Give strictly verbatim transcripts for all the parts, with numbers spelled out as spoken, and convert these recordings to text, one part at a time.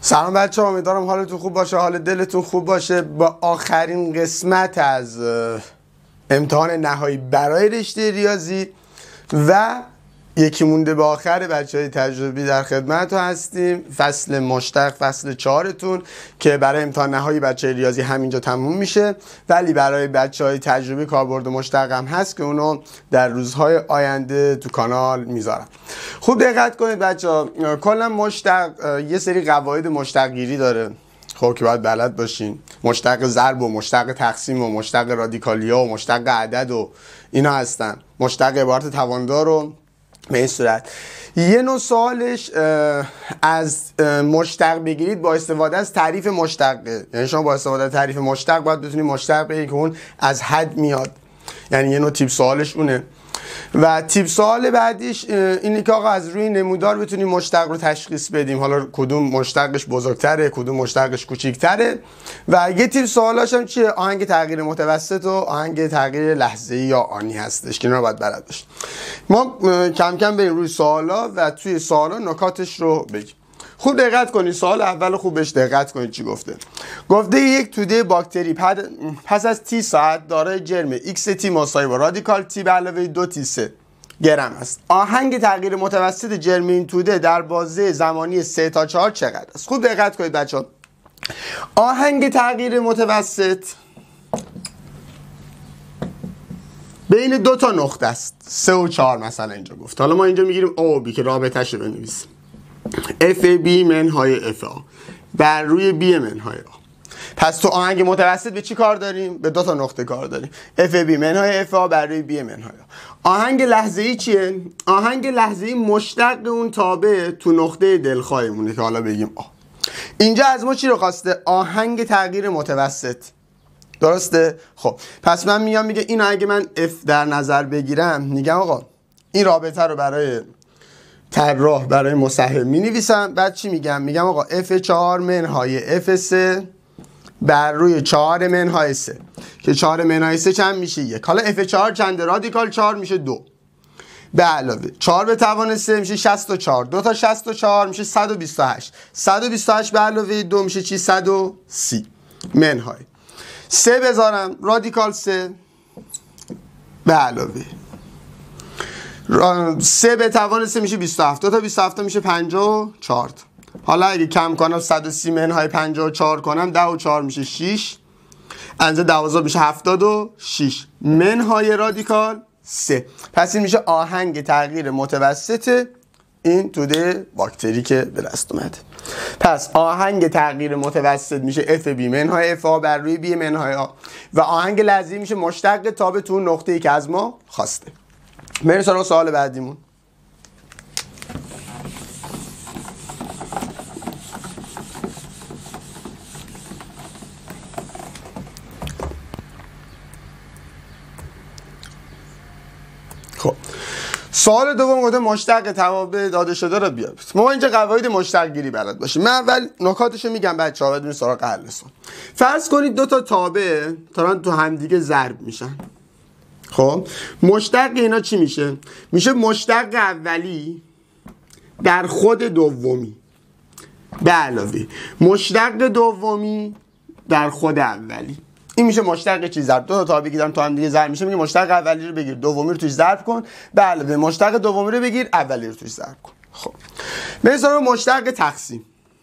سلام بچه ها، امیدوارم حالتون خوب باشه، حال دلتون خوب باشه. با آخرین قسمت از امتحان نهایی برای رشته ریاضی و یکی مونده به آخر بچه های تجربی در خدمت هستیم. فصل مشتق، فصل چهارتون که برای امتحان نهایی بچه ریاضی همینجا تموم میشه، ولی برای بچه های تجربی کاربرد مشتق هم هست که اونو در روزهای آینده تو کانال میذارم. خوب دقت کنید بچه ها، کلا مشتق یه سری قواعد مشتق گیری داره خب که باید بلد باشین. مشتق ضرب و مشتق تقسیم و مشتق رادیکالیا و مشتق عدد و اینا هستن. مشتق عبارت تواندار رو به این صورت. یه نوع سوالش از مشتق بگیرید با استفاده از تعریف مشتقه، یعنی شما با استفاده از تعریف مشتق باید بتونید مشتق بگیرید که اون از حد میاد، یعنی یه نوع تیپ سوالش اونه. و تیپ سوال بعدیش اینه که آقا از روی نمودار بتونیم مشتق رو تشخیص بدیم، حالا کدوم مشتقش بزرگتره کدوم مشتقش کوچیکتره. و یه تیپ سوالاش هم چیه؟ آهنگ تغییر متوسط و آهنگ تغییر لحظه‌ای یا آنی هستش که اینا رو باید بلد باشیم. ما کم کم بریم روی سوالا و توی سوالا نکاتش رو بگیم. خوب دقت کنید، سوال اول خوب بهش دقت کنید چی گفته. گفته یک توده باکتری پس از تی ساعت دارای جرم ایکس تی مساوی با رادیکال تی به علاوه دو تی سه گرم است. آهنگ تغییر متوسط جرم این توده در بازه زمانی سه تا چهار چقدر است؟ خوب دقت کنید بچه‌ها، آهنگ تغییر متوسط بین دو تا نقطه است، سه و چهار مثلا اینجا گفت. حالا ما اینجا میگیریم او بی که رابطه‌ش رو بنویسیم، اف بی منهای اف آ بر روی بی منهای آ. پس تو آهنگ متوسط به چی کار داریم؟ به دو تا نقطه کار داریم، اف بی منهای اف آ بر روی بی منهای آ. آهنگ لحظه‌ای چیه؟ آهنگ لحظه‌ای مشتق اون تابع تو نقطه دلخواهمونه که حالا بگیم آ. اینجا از ما چی رو خواسته؟ آهنگ تغییر متوسط، درسته؟ خب پس من میگم میگه این اگه من اف در نظر بگیرم، میگم آقا این رابطه رو برای طراح برای مصحح می نویسم. بعد چی میگم؟ میگم آقا اف چهار منهای اف سه بر روی چهار منهای سه که چهار منهای سه چند میشه؟ یک. حالا اف چهار چنده؟ رادیکال چهار میشه دو به علاوه چهار به توان سه میشه شصت و چهار، دو تا شصت و چهار میشه صد و بیست و هشت، صد و بیست و هشت به علاوه دو میشه چی؟ صد و سی منهای سه بذارم رادیکال سه به علاوه سه به توان سه میشه بیست و هفت، دو تا بیست و هفت میشه پنجاه و چهار. حالا اگه کم کنم صد و سی منهای پنجاه و چهار کنم، ده و چهار میشه شش، اندازه دوازده میشه هفتاد و شش منهای رادیکال سه. پس این میشه آهنگ تغییر متوسط این توده باکتری که به دست اومده. پس آهنگ تغییر متوسط میشه اف بی منهای اف آ بر روی بی منهای آ و آهنگ لحظه‌ای میشه مشتق تابع تو نقطه‌ای که از ما خواسته. بریم سراغ سوال بعدیمون. خب سوال دوم گفته مشتق توابع داده شده رو بیار. ما اینجا قواعد مشتق گیری بلد باشیم. من اول نکاتشو میگم بچه‌ها بدون سراغ حل سوال. فرض کنید دو تا تابع دارن تو همدیگه ضرب میشن. خب مشتق اینا چی میشه؟ میشه مشتق اولی در خود دومی به علاوه مشتق دومی در خود اولی. این میشه مشتق چی؟ ضرب. دو تا تابعی که دارن تو هم دیگه ضرب میشه، میگه مشتق اولی رو بگیر دومی رو توش ضرب کن به علاوه مشتق دومی رو بگیر اولی رو توش ضرب کن. خب مثلا مشتق تقسیم،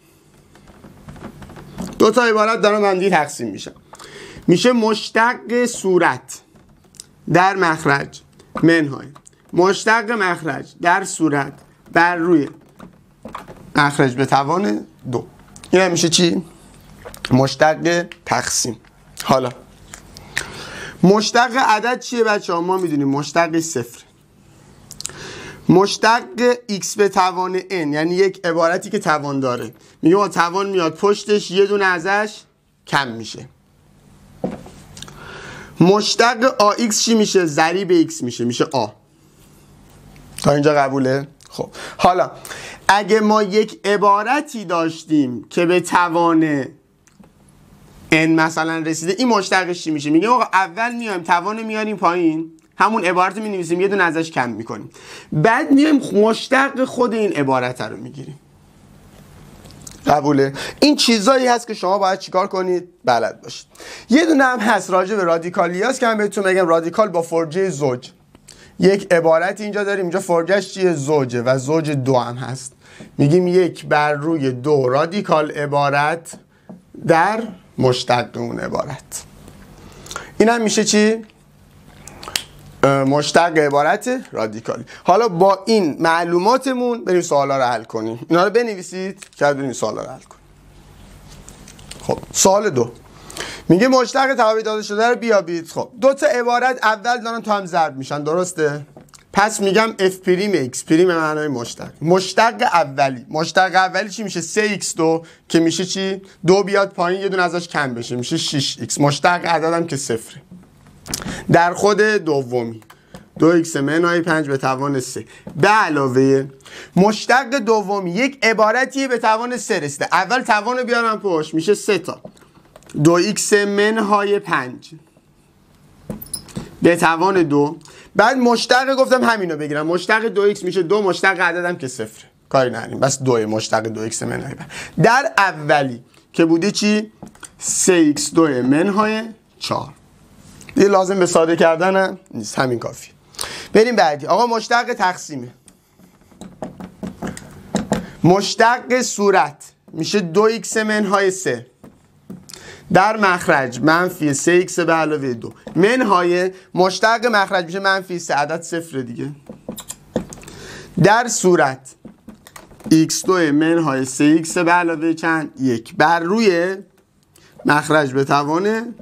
دو تا عبارت دارن هم دیگه تقسیم میشن، میشه مشتق صورت در مخرج منهای مشتق مخرج در صورت بر روی مخرج به توان دو. این میشه چی؟ مشتق تقسیم. حالا مشتق عدد چیه بچه ها؟ ما میدونیم مشتق صفر. مشتق x به توان n یعنی یک عبارتی که توان داره، میگه ما توان میاد پشتش یه دونه ازش کم میشه. مشتق ax چی میشه؟ ضریب x میشه، میشه a. تا اینجا قبوله؟ خب حالا اگه ما یک عبارتی داشتیم که به توان n مثلا رسیده، این مشتقش چی میشه؟ میگه آقا اول میایم توان میاریم پایین، همون عبارت رو مینویسیم یه دونه ازش کم میکنیم، بعد میایم مشتق خود این عبارت رو میگیریم. قبوله؟ این چیزایی هست که شما باید چیکار کنید؟ بلد باشید. یه دونه هم هست راجع به رادیکالیاس که من بهتون بگم رادیکال با فرجه زوج. یک عبارت اینجا داریم، اینجا فرجش چیه؟ زوجه و زوج دو هم هست. میگیم یک بر روی دو رادیکال عبارت در مشتق اون عبارت. این هم میشه چی؟ مشتق عبارت رادیکالی. حالا با این معلوماتمون بریم سوالا رو حل کنیم. اینا رو بنویسید که بریم سوالا رو حل کنیم. خب سوال دو میگه مشتق توابع داده شده رو بیابید. خب دو تا عبارت اول دارن تو هم ضرب میشن، درسته؟ پس میگم اف پریم ایکس پریم معنای مشتق. مشتق اولی، مشتق اولی چی میشه؟ سه ایکس دو که میشه چی؟ دو بیاد پایین یه دونه ازش کم بشه میشه شش ایکس. مشتق عددم که صفره. در خود دومی دو ایکس منهای پنج به توان سه به علاوه مشتق دومی یک عبارتیه به توان سه رسیده. اول توان رو بیارم پشت میشه سه تا دو ایکس منهای پنج به توان دو. بعد مشتق گفتم همینو بگیرم، مشتق دو ایکس میشه دو، مشتق عددم که صفره کاری نداریم بس دوی مشتق دو ایکس منهای پنج. در اولی که بوده چی؟ سه ایکس دو منهای چهار. دیگه لازم به ساده کردن هم نیست، همین کافی. بریم بعدی. آقا مشتق تقسیمه. مشتق صورت میشه دو ایکس منهای سه در مخرج منفی سه ایکس به علاوه دو منهای مشتق مخرج میشه منفی سه، عدد صفر دیگه، در صورت ایکس دو منهای سه ایکس به علاوه چند؟ یک بر روی مخرج به توان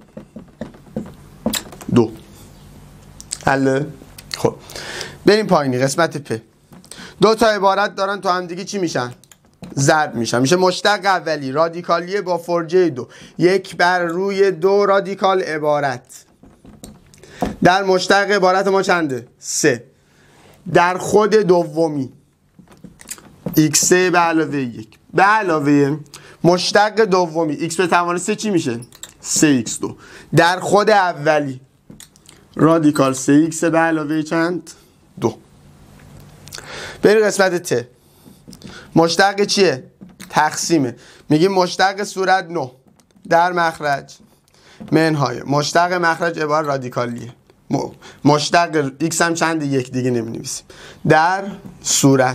دو. حله؟ خب بریم پایینی قسمت پ. دو تا عبارت دارن تو هم دیگه چی میشن؟ ضرب میشن. میشه مشتق اولی رادیکالیه با فرجه دو، یک بر روی دو رادیکال عبارت در مشتق عبارت ما چنده؟ سه. در خود دومی ایکس سه به علاوه یک به علاوه مشتق دومی ایکس به توان سه چی میشه؟ سه ایکس دو در خود اولی رادیکال سه ایکس به علاوه چند؟ دو. بریم قسمت ت. مشتق چیه؟ تقسیمه. میگیم مشتق صورت نه در مخرج منهای مشتق مخرج عبارت رادیکالیه. مشتق ایکس هم چند؟ یک دیگه نمی نویسیم. در صورت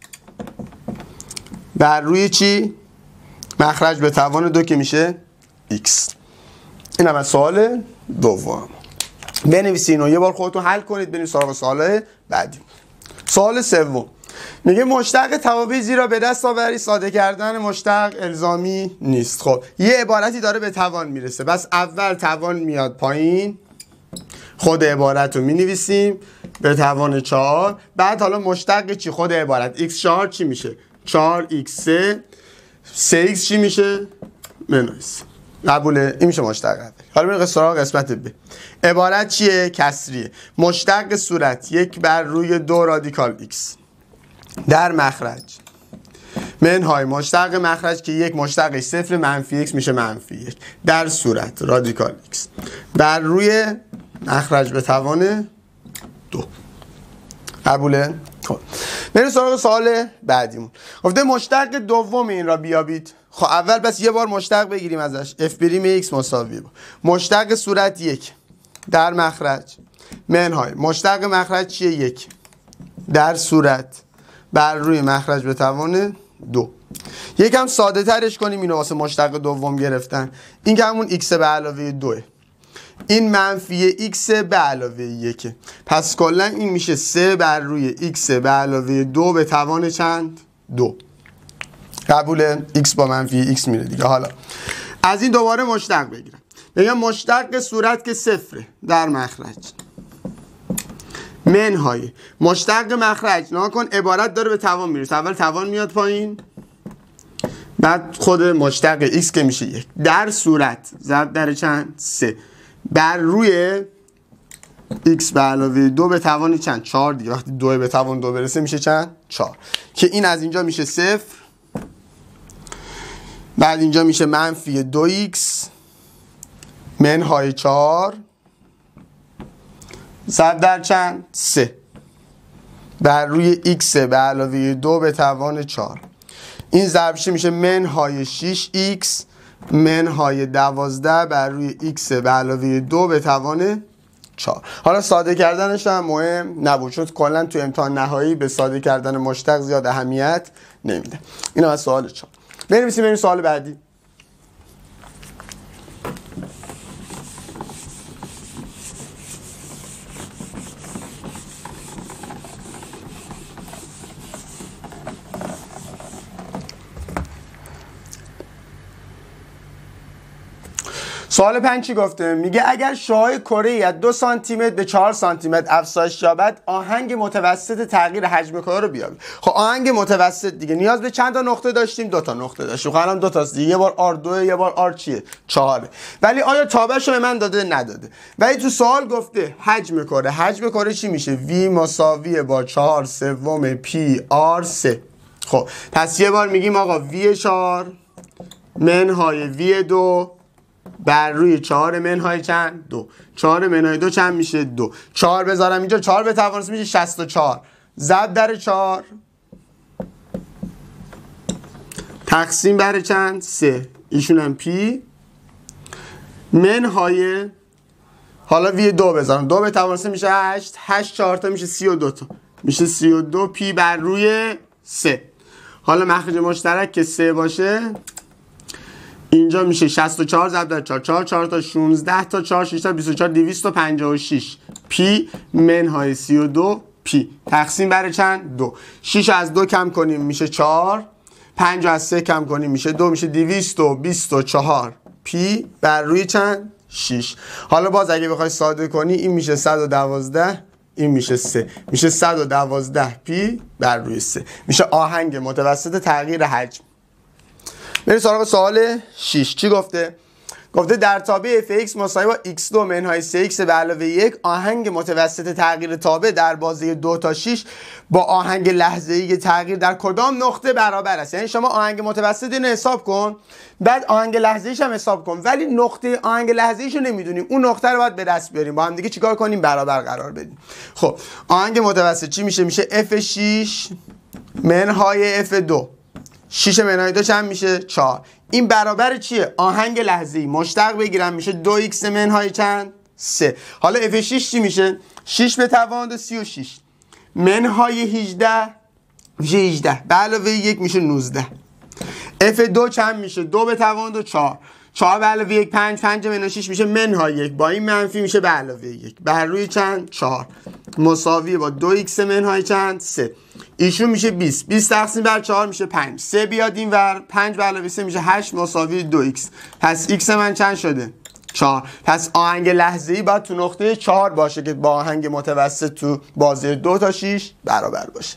بر روی چی؟ مخرج به توان دو که میشه ایکس. این هم از سوال دوم. بنویسین و یه بار خودتون حل کنید بریم سراغ سوال بعدی. سوال سوم میگه مشتق توابع زیرا به دست آوری ساده کردن مشتق الزامی نیست. خب یه عبارتی داره به توان میرسه، بس اول توان میاد پایین، خود عبارت رو مینویسیم به توان چهار. بعد حالا مشتق چی؟ خود عبارت ایکس چهار چی میشه؟ چهار ایکس سه سه ایکس چی میشه؟ منویس. قبوله؟ این میشه مشتق اولی. حالا بریم سراغ قسمت ب. عبارت چیه؟ کسریه. مشتق صورت یک بر روی دو رادیکال ایکس در مخرج منهای مشتق مخرج که یک مشتقش صفر منفی ایکس میشه منفی یک در صورت رادیکال ایکس بر روی مخرج به توان دو. قبوله؟ خب بریم سراغ سوال بعدیمون. گفته مشتق دوم این را بیابید. خب اول بس یه بار مشتق بگیریم ازش. اف پریم ایکس مساوی با مشتق صورت یک در مخرج منهای مشتق مخرج چیه؟ یک در صورت بر روی مخرج به توان دو. یکم ساده ترش کنیم اینو واسه مشتق دوم گرفتن. این که همون ایکس به علاوه دوه، این منفی ایکس به علاوه یکه، پس کلا این میشه سه بر روی ایکس به علاوه دو به توان چند؟ دو. قبوله؟ ایکس با منفی ایکس میره دیگه. حالا از این دوباره مشتق بگیرم. بگم مشتق صورت که صفره در مخرج منهای مشتق مخرج نه کن عبارت داره به توان میرسه. اول توان میاد پایین، بعد خود مشتق ایکس که میشه یک در صورت ضرب در چند؟ سه بر روی ایکس به علاوه دو به توان چند؟ چهار دیگه. وقتی دو به توان دو برسه میشه چند؟ چهار. که این از اینجا میشه صفر، بعد اینجا میشه منفی دو ایکس منهای چهار ضرب در چند؟ سه بر روی ایکس به علاوه دو به توان چهار. این ضربش میشه منهای شش ایکس منهای دوازده بر روی ایکس به علاوه دو به توان چهار. حالا ساده کردنش هم مهم نبود چون کلا تو امتحان نهایی به ساده کردن مشتق زیاد اهمیت نمیده. اینا از سوال چهار. بنویسیم بریم سوال بعدی. سوال پنج چی گفته؟ میگه اگر شعاع کره‌ای از دو سانتی متر به چهار سانتی متر افزایش یابد آهنگ متوسط تغییر حجم کره رو بیابید. خب آهنگ متوسط دیگه نیاز به چند تا نقطه داشتیم؟ دو تا نقطه داشتیم. خب الان دو تاست دیگه، یه بار آر دو یه بار آر چیه؟ چهار. ولی آیا تابعش رو به من داده؟ نداده. ولی تو سوال گفته حجم کره. حجم کره چی میشه؟ وی مساوی با چهار سوم پی آر سه. خب پس یه بار میگیم آقا وی چهار منهای وی دو بر روی چهار منهای چند؟ دو. چهار منهای دو چند میشه؟ دو. چهار بذارم اینجا، چهار به توانست میشه شصت و چهار. ضرب در چهار تقسیم بر چند؟ سه. ایشون هم پی منهای، حالا وی دو بذارم، دو به توانست میشه هشت. هشت چهار تا میشه سی و دو تا. میشه سی و دو پی بر روی سه. حالا مخرج مشترک که سه باشه اینجا میشه شصت و چهار ضرب در چهار. چهار چهار تا شانزده تا چهار شش تا بیست و چهار دویست و پنجاه و شش پی منهای سی و دو پی تقسیم بر چند؟ دو. شش از دو کم کنیم میشه چهار. پنج از سه کم کنیم میشه دو. میشه دویست و بیست و چهار پی بر روی چند؟ شش. حالا باز اگه بخوای ساده کنی این میشه صد و دوازده، این میشه سه. میشه صد و دوازده پی بر روی سه. میشه آهنگ متوسط تغییر حجم. بریم سراغ سوال شش. چی گفته؟ گفته در تابع اف ایکس مساوی با ایکس دو منهای سه ایکس به علاوه یک آهنگ متوسط تغییر تابع در بازه دو تا شش با آهنگ لحظه‌ای تغییر در کدام نقطه برابر است. یعنی شما آهنگ متوسط اینو حساب کن، بعد آهنگ لحظه‌ایش هم حساب کن، ولی نقطه آهنگ لحظه‌ایش رو نمیدونیم. اون نقطه رو باید به دست بیاریم، با هم دیگه چیکار کنیم؟ برابر قرار بدیم. خب آهنگ متوسط چی میشه؟ میشه اف شش منهای اف دو. شش منهای دو چند میشه؟ چهار. این برابر چیه؟ آهنگ لحظه‌ای. مشتق بگیرم میشه دو ایکس منهای چند؟ سه. حالا اف شش چی میشه؟ شش به توان دو سی و شش منهای هجده میشه هجده به علاوه یک میشه نوزده. اف دو چند میشه؟ دو به توان دو چهار. چهار به علاوه یک پنج. پنج منهای شش میشه منهای یک، با این منفی میشه به علاوه یک بر روی چند؟ چهار مساوی با دو ایکس منهای چند؟ سه. ایشون میشه بیست. بیست تقسیم بر چهار میشه پنج. سه بیاد این ور، پنج به علاوه سه میشه هشت مساوی دو ایکس. پس ایکس من چند شده؟ چهار. پس آهنگ لحظه‌ای باید تو نقطه چهار باشه که با آهنگ متوسط تو بازه دو تا شش برابر باشه.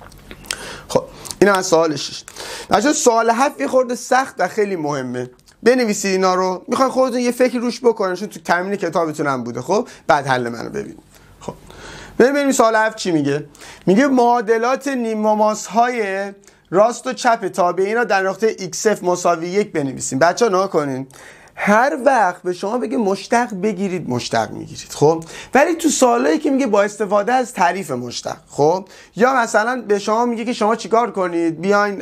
خب اینا از سوال شش. بچه‌ها سوال هفت یه خورده سخت و خیلی مهمه. بنویسید اینا رو، میخوای خودتون یه فکر روش بکنید چون تو تمرین کتابتون هم بوده. خب بعد حل منو ببینید. خب ببینیم سوال هفت چی میگه. میگه معادلات نیم مماس های راست و چپ تابعین را در نقطه ایکس اف مساوی یک بنویسیم. بچه‌ها نگاه کنین، هر وقت به شما بگه مشتق بگیرید مشتق میگیرید. خب ولی تو سوالایی که میگه با استفاده از تعریف مشتق، خب یا مثلا به شما میگه که شما چیکار کنید، بیاین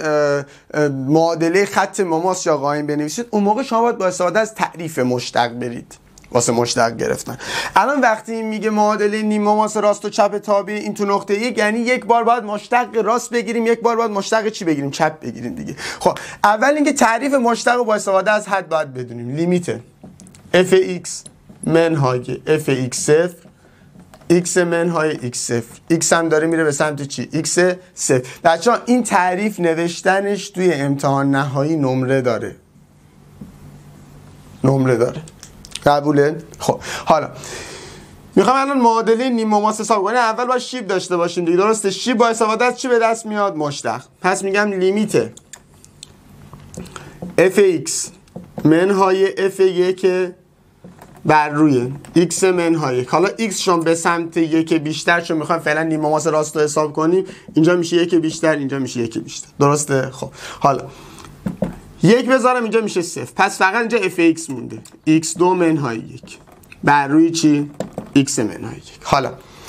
معادله خط مماس یا قایم بنویسید، اون موقع شما باید با استفاده از تعریف مشتق برید واسه مشتق گرفتن. الان وقتی میگه معادله نیم مماس راست و چپ تابع این تو نقطه یک، یعنی یک بار باید مشتق راست بگیریم، یک بار باید مشتق چی بگیریم؟ چپ بگیریم دیگه. خب اول اینکه تعریف مشتق رو با استفاده از حد باید بدونیم. لیمیت اف ایکس منهای اف ایکس صفر ایکس منهای ایکس صفر. ایکس هم داره میره به سمت چی؟ ایکس صفر. بچه‌ها این تعریف نوشتنش توی امتحان نهایی نمره داره. نمره داره. قبوله؟ خب حالا میخوام الان معادله نیم مماس حساب کنیم. اول باید شیب داشته باشیم دیگه، درسته؟ شیب با استفاده از چی به دست میاد؟ مشتق. پس میگم لیمیت اف ایکس منهای اف یک بر روی ایکس منهای یک. حالا ایکس شون به سمت یک بیشتر، چون میخوایم فعلا نیم مماس راست رو حساب کنیم، اینجا میشه یک بیشتر، اینجا میشه یک بیشتر، درسته؟ خب حالا یک بذارم اینجا میشه صفر. پس فقط اینجا اف ایکس مونده، ایکس دو منهای یک بر روی چی؟ ایکس منهای یک. حالا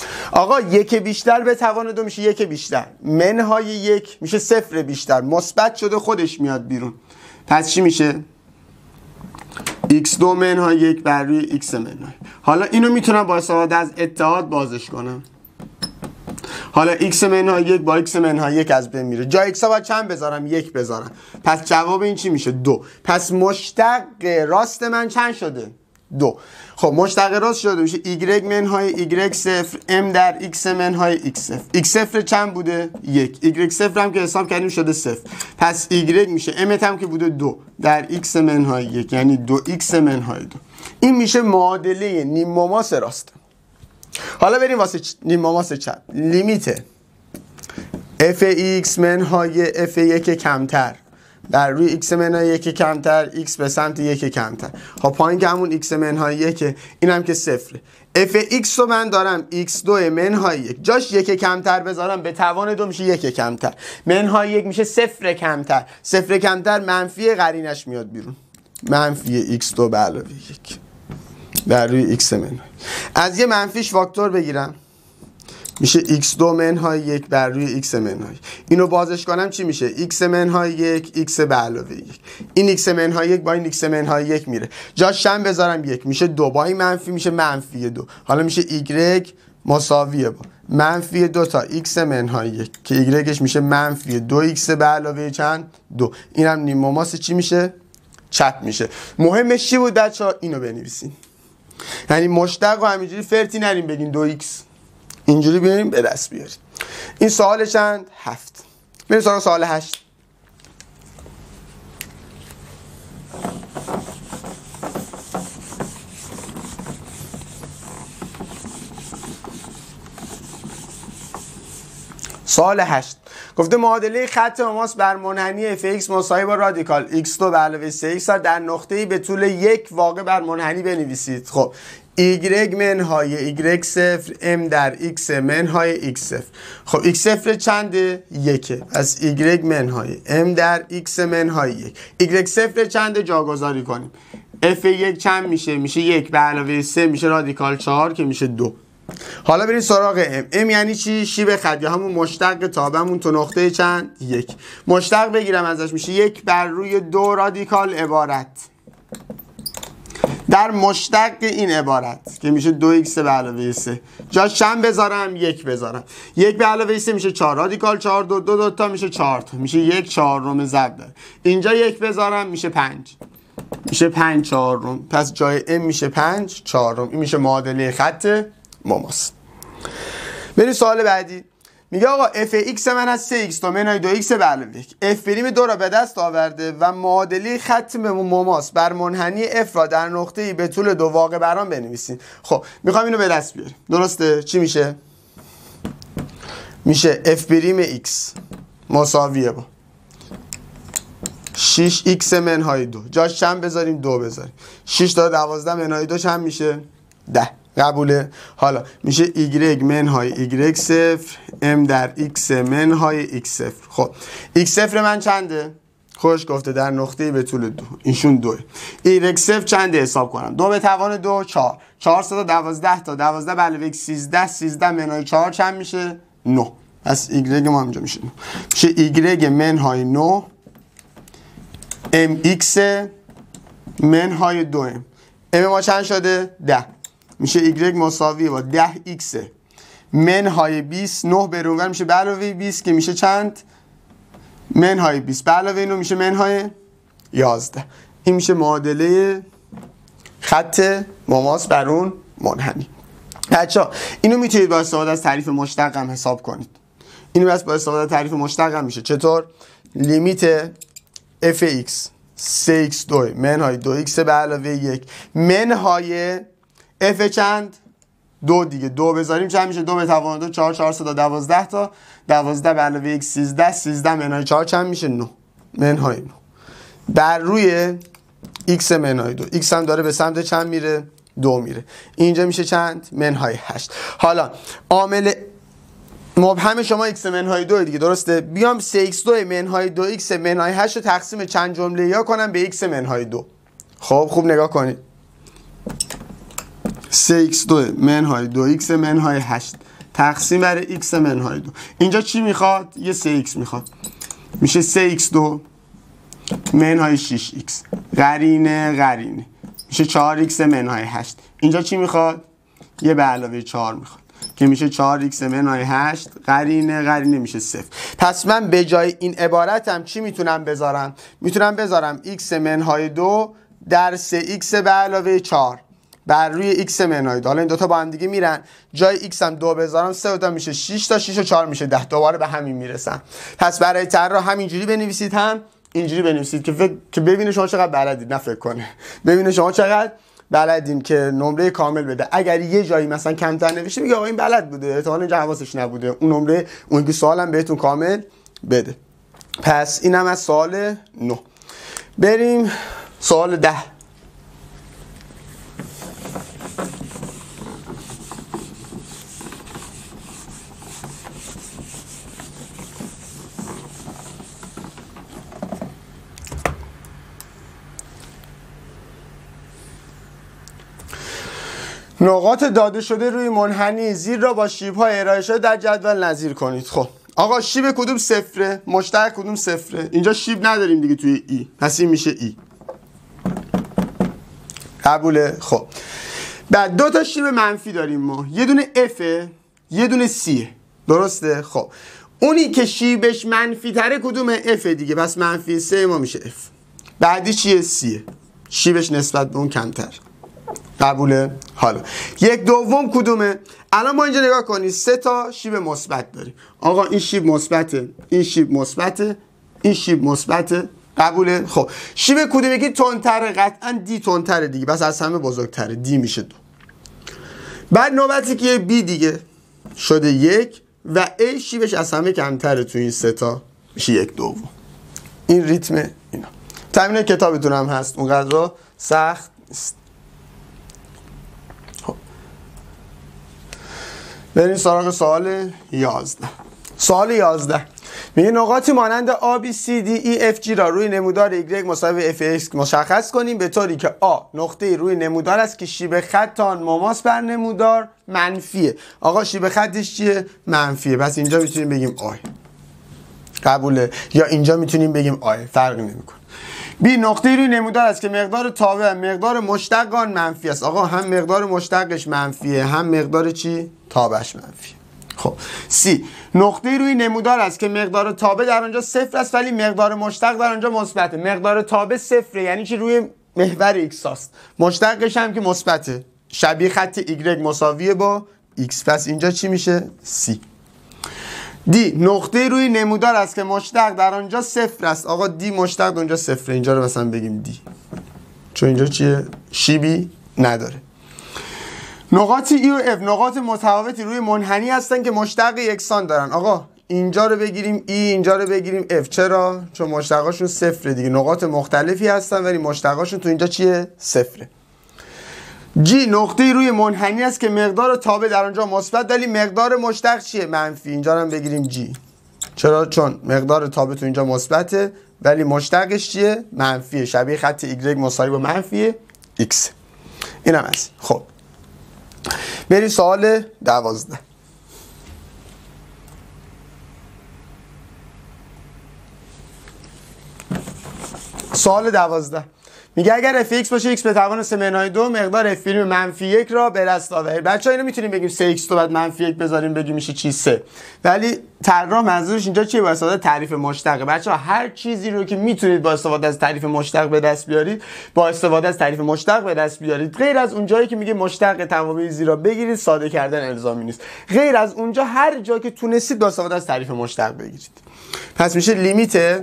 آقا یک بیشتر به توان دو میشه یک بیشتر، منهای یک میشه صفر بیشتر، مثبت شده خودش میاد بیرون. پس چی میشه؟ ایکس دو منهای یک بر روی ایکس منهای. حالا اینو میتونم با استفاده از اتحاد بازش کنم. حالا ایکس منهای یک با ایکس منهای یک از بین میره. جا ایکس ها باید چند بذارم؟ یک بذارم. پس جواب این چی میشه؟ دو. پس مشتق راست من چند شده؟ دو. خب مشتق راست شده میشه ایگرگ منهای ایگرگ صفر ام در ایکس منهای ایکس صفر. ایکس صفر چند بوده؟ یک. ایگرگ صفر هم که حساب کردیم شده صفر. پس ایگرگ میشه امت هم که بوده دو در ایکس منهای یک، یعنی دو ایکس منهای دو. این میشه معادله نیم مماس راست. حالا بریم واسه نیم مماس چپ. لیمیت اف ایکس منهای اف یک کمتر بر روی ایکس منهای یک کمتر ایکس به سمت یک کمتر. خب پایین که همون ایکس منهای یک، این هم که صفره. اف ایکس رو من دارم ایکس دو منهای یک، جاش یک کمتر بذارم به توان دو میشه یک کمتر، منهای یک میشه صفر کمتر، صفر کمتر منفی قرینش میاد بیرون، منفی ایکس دو به علاوه یک بر روی ایکس منهای. از یه منفیش فاکتور بگیرم میشه ایکس دو منهای یک بر روی ایکس منهای. اینو بازش کنم چی میشه؟ ایکس منهای یک ایکس به علاوه یک. این ایکس منهای یک با این ایکس منهای یک میره، جاش شم بذارم یک میشه دو، با این منفی میشه منفی دو. حالا میشه ایگرگ مساویه با منفی دو تا ایکس منهای یک که ایگرگش میشه منفی دو ایکس به علاوه چند؟ دو. اینم نیم مماس چی میشه؟ چپ میشه. مهمش چی بود بچه‌ها؟ اینو بنویسین. یعنی مشتق و همینجوری فرتی نریم بگین دو ایکس، اینجوری بیاریم به دست بیاریم. این سوال چند؟ هفت. بریم سراغ سوال هشت. سوال هشت گفته معادله خط مماس بر منحنی اف ایکس مساوی با رادیکال ایکس دو به علاوه سه ایکس در نقطه‌ای به طول یک واقع بر منحنی بنویسید. خب ایگرگ منهای ایگرگ صفر ام در ایکس منهای ایکس صفر. خب ایکس صفر چنده؟ یکه. پس ایگرگ منهای ام در ایکس منهای یک. ایگرگ صفر چنده؟ جاگذاری کنیم. اف یک چند میشه؟ میشه یک به علاوه سه میشه رادیکال چهار که میشه دو. حالا بریم سراغ ام. ام یعنی چی؟ شیب خط یا همون مشتق تابمون تو نقطه چند؟ یک. مشتق بگیرم ازش میشه یک بر روی دو رادیکال عبارت در مشتق این عبارت که میشه دو ایکس به علاوه سه. جاش چند بذارم؟ یک بذارم. یک به علاوه سه میشه چهار، رادیکال چهار دو دو دو تا میشه چهار تا، میشه یک چهارم ضرب داره. اینجا یک بذارم میشه پنج، میشه پنج چهارم. پس جای ام میشه پنج چهارم. این میشه معادله خط مماس. بریم سوال بعدی. میگه آقا اف ایکس من از سه ایکس تا منهای دو ایکس به علاوه یک. اف پریم دو را به دست آورده و معادله خط مماس بر منحنی اف را در نقطه‌ای به طول دو واقع بر آن بنویسید. خب میخوام اینو به دست بیاریم. درسته؟ چی میشه؟ میشه اف پریم ایکس مساویه با شش ایکس منهای دو. جاش چند بذاریم؟ دو بذاریم. شش تا دوازده منهای دو چند میشه؟ ده. قبوله؟ حالا میشه ایگرگ منهای ایگرگ صفر ام در ایکس منهای ایکس صفر. خب ایکس صفر من چنده؟ خوش گفته در نقطه‌ای به طول دو، اینشون دوه. ایگرگ صفر چنده حساب کنم؟ دو به توان دو چهار، چهار تا دوازده تا دوازده به علاوه یک سیزده، سیزده منهای چهار چند میشه؟ نه. پس ایگرگ ما اینجا میشه نه. میشه ایگرگ منهای نه ام ایکس منهای دو ام. ام ما چند شده؟ ده. میشه ایگرگ مساوی با ده ایکس منهای بیست. نه به اونور میشه به علاوه بیست که میشه چند؟ منهای بیست به علاوه اینو میشه منهای یازده. این میشه معادله خط مماس بر اون منحنی. بچه‌ها اینو میتونید با استفاده از تعریف مشتق هم حساب کنید. اینو بس با استفاده از تعریف مشتق هم میشه. چطور؟ لیمیت اف ایکس سه ایکس دو منهای دو ایکس به علاوه یک منهای اف چند؟ دو دیگه. دو بذاریم چند میشه؟ دو به توان دو چهار، چهار تا دوازده تا دوازده به علاوه یک سیزده، سیزده منهای چهار چند میشه؟ نه. منهای نه بر روی ایکس منهای دو. ایکس هم داره به سمت چند میره؟ دو میره. اینجا میشه چند؟ منهای هشت. حالا عامل مبهم شما ایکس منهای دو دیگه، درسته؟ بیام سه ایکس دو منهای دو ایکس منهای هشت رو تقسیم چند جمله یا کنم به ایکس منهای دو. خب خوب نگاه کنید. سه ایکس دو منهای دو ایکس منهای هشت تقسیم بر x منهای دو. اینجا چی میخواد؟ یه سه ایکس میخواد، میشه سه ایکس دو منهای شش ایکس قرینه قرینه میشه چهار ایکس منهای هشت. اینجا چی میخواد؟ یه به علاوه چهار میخواد که میشه چهار ایکس منهای هشت قرینه قرینه میشه صفر. پس من به جای این عبارتم چی میتونم بذارم؟ میتونم بذارم x منهای دو در سه ایکس به علاوه چهار بر روی x منهای دو. حالا این دوتا با هم دیگه میرن، جای x هم دو بذارم سه تا میشه شش تا شش و چهار میشه ده، دوباره به همین میرسم. پس برای طراح همینجوری بنویسید، هم اینجوری بنویسید که فکر که ببینه شما چقدر بلدید، نه فکر کنه ببینه شما چقدر بلدین که نمره کامل بده. اگر یه جایی مثلا کمتر نوشته میگه آقا این بلد بوده، احتمالاً اینجا حواسش نبوده، اون نمره اون که سوالم بهتون کامل بده. پس اینم از سوال نه. بریم سوال ده. نقاط داده شده روی منحنی زیر را با شیب‌های ارائه شده در جدول نظیر کنید. خب آقا شیب کدوم صفره؟ مشترک کدوم صفره؟ اینجا شیب نداریم دیگه توی ای، پس این میشه ای. قبوله؟ خب بعد دو تا شیب منفی داریم ما، یه دونه اف یه دونه سی، درسته؟ خب اونی که شیبش منفی تره کدومه؟ اف دیگه، پس منفی سه ما میشه اف. بعدی چیه؟ سیه، شیبش نسبت به اون کمتر. قبوله؟ حالا یک دوم کدومه؟ الان ما اینجا نگاه کنید سه تا شیب مثبت داریم. آقا این شیب مثبته، این شیب مثبته، این شیب مثبته. قبوله؟ خب شیب کدوم یکی تندتره؟ قطعا دی تندتره دیگه، بس از همه بزرگتره، دی میشه دو. بعد نوبتی که بی دیگه شده یک و ای شیبش از همه کمتره تو این سه تا، میشه یک دوم. این ریتم اینا. تمرین کتابتون هم هست، اونقدر سخت نیست. بریم سراغ سوال یازده. سوال یازده میگه نقاطی مانند A B C D E F G را روی نمودار Y مساوی F X مشخص کنیم به طوری که A نقطه روی نمودار است که شیب خط آن مماس بر نمودار منفیه. آقا شیب خطش چیه؟ منفیه، پس اینجا میتونیم بگیم آی. قبوله؟ یا اینجا میتونیم بگیم آی، فرقی نمیکنه. بی نقطه روی نمودار است که مقدار تابع مقدار مشتق آن منفی است. آقا هم مقدار مشتقش منفیه، هم مقدار چی؟ تابعش منفیه. خب سی نقطه روی نمودار است که مقدار تابع در آنجا صفر است ولی مقدار مشتق در آنجا مثبته. مقدار تابع صفره یعنی چی؟ روی محور ایکس است، مشتقش هم که مثبته، شبیه خط ایگرگ مساویه با ایکس، پس اینجا چی میشه؟ سی. دی نقطه روی نمودار است که مشتق در آنجا صفر است. آقا دی مشتق در اونجا صفره، اینجا رو مثلا بگیم دی، چون اینجا چیه؟ شیبی نداره. نقاط ای و اف نقاط متفاوتی روی منحنی هستن که مشتق یکسان دارن. آقا اینجا رو بگیریم ای، اینجا رو بگیریم اف. چرا؟ چون مشتقاشون صفره دیگه، نقاط مختلفی هستن ولی مشتقاشون تو اینجا چیه؟ صفره. جی نقطه روی منحنی است که مقدار تابع در آنجا مثبت ولی مقدار مشتق چیه؟ منفی. اینجا رو هم بگیریم جی. چرا؟ چون مقدار تابع تو اینجا مثبته ولی مشتقش چیه؟ منفیه، شبیه خط ایگرگ مساوی با منفی ایکس. اینم هست. خب بریم سوال دوازده. سوال دوازده میگه اگر اف ایکس باشه x به توان سه منهای دو مقدار اف پریم منفی یک را به دست آورید. بچه‌ها اینو میتونیم بگیم سه ایکس تو بعد منفی یک بذاریم بگیم میشه چی؟ سه. ولی طراح منظورش اینجا چیه؟ با استفاده تعریف مشتقه. بچه‌ها هر چیزی رو که میتونید با استفاده از تعریف مشتق به دست بیارید با استفاده از تعریف مشتق به دست بیارید. غیر از اون جایی که میگه مشتق توابع زیرا بگیرید ساده کردن الزامی نیست. غیر از اونجا هر جا که تونستید با استفاده از تعریف مشتق بگیرید. پس میشه لیمیت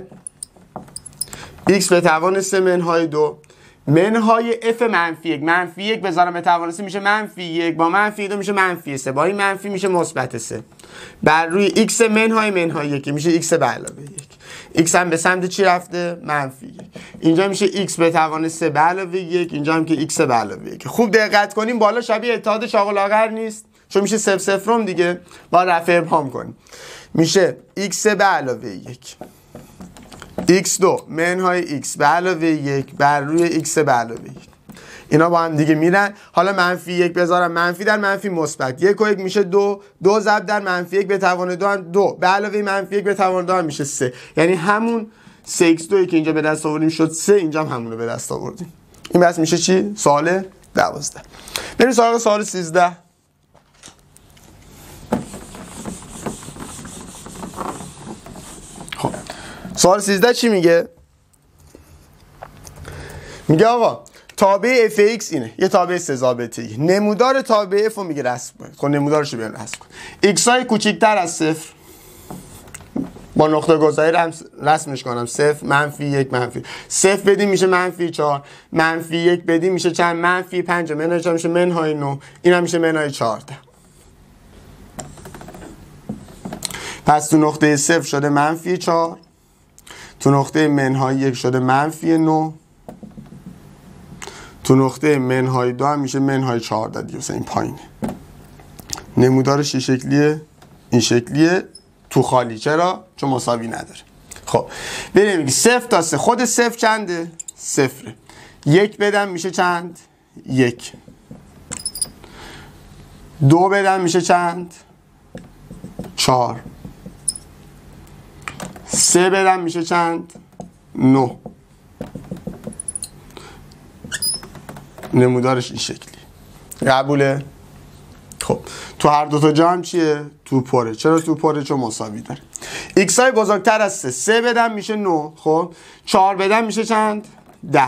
x به توان سه منهای دو منهای f منفی یک. منفی یک بذارم به توان سه میشه منفی یک، با منفی دو میشه منفی سه، با این منفی میشه مثبت سه، بر روی x منهای منهای یک میشه x به علاوه یک. x هم به سمت چی رفته؟ منفی یک. اینجا میشه x به توان سه به علاوه یک، اینجا هم که x به علاوه یک. خوب دقت کنیم بالا شبیه اتحاد شاق و لاغر نیست؟ چون میشه صفر صفرم دیگه، با رفع ابهام کنیم میشه x به علاوه یک ایکس دو منهای x به علاوه یک بر روی x به علاوه یک. اینا با هم دیگه میرن. حالا منفی یک بذارم منفی در منفی مثبت، یک و یک میشه دو، دو ضرب در منفی یک به توان دو هم دو، به علاوه منفی یک به توان دو هم میشه سه. یعنی همون سه ایکس دو که اینجا به دست آوردیم شد سه، اینجا هم همون رو به دست آوردیم. این بس میشه چی؟ سوال دوازده. بریم سراغ سوال سیزده. خب سوال سیزده چی میگه؟ میگه آقا تابع اف ایکس اینه، یه تابع سه ضابطه‌ای، نمودار تابع اف رو میگه رسم کنید. خب نمودارش رو بیان رسم کن. ایکس های کوچیک‌تر از صفر با نقطه گذاری رسمش کنم، صفر منفی یک منفی صفر بدیم میشه منفی چهار، منفی یک بدیم میشه چند؟ منفی پنج، منهای چهار میشه منهای نو، این هم میشه منهای چهارده. پس تو نقطه صفر شده منفی چهار، تو نقطه منهای یک شده منفی نو، تو نقطه منهای دو هم میشه منهای چهارده دیگه، این پایینه. نمودارش این شکلیه، این شکلیه تو خالی. چرا؟ چون مساوی نداره. خب بریم میگه صفر تا سه، خود صفر چنده؟ صفره. یک بدم میشه چند؟ یک. دو بدم میشه چند؟ چهار. سه بدم میشه چند؟ نو. نمودارش این شکلی. قبوله؟ خب تو هر دو تا جا هم چیه؟ تو پره. چرا تو پره؟ چون مساوی داره. ایکس های بزرگتر از سه، سه بدم میشه نو. خب چهار بدم میشه چند؟ ده.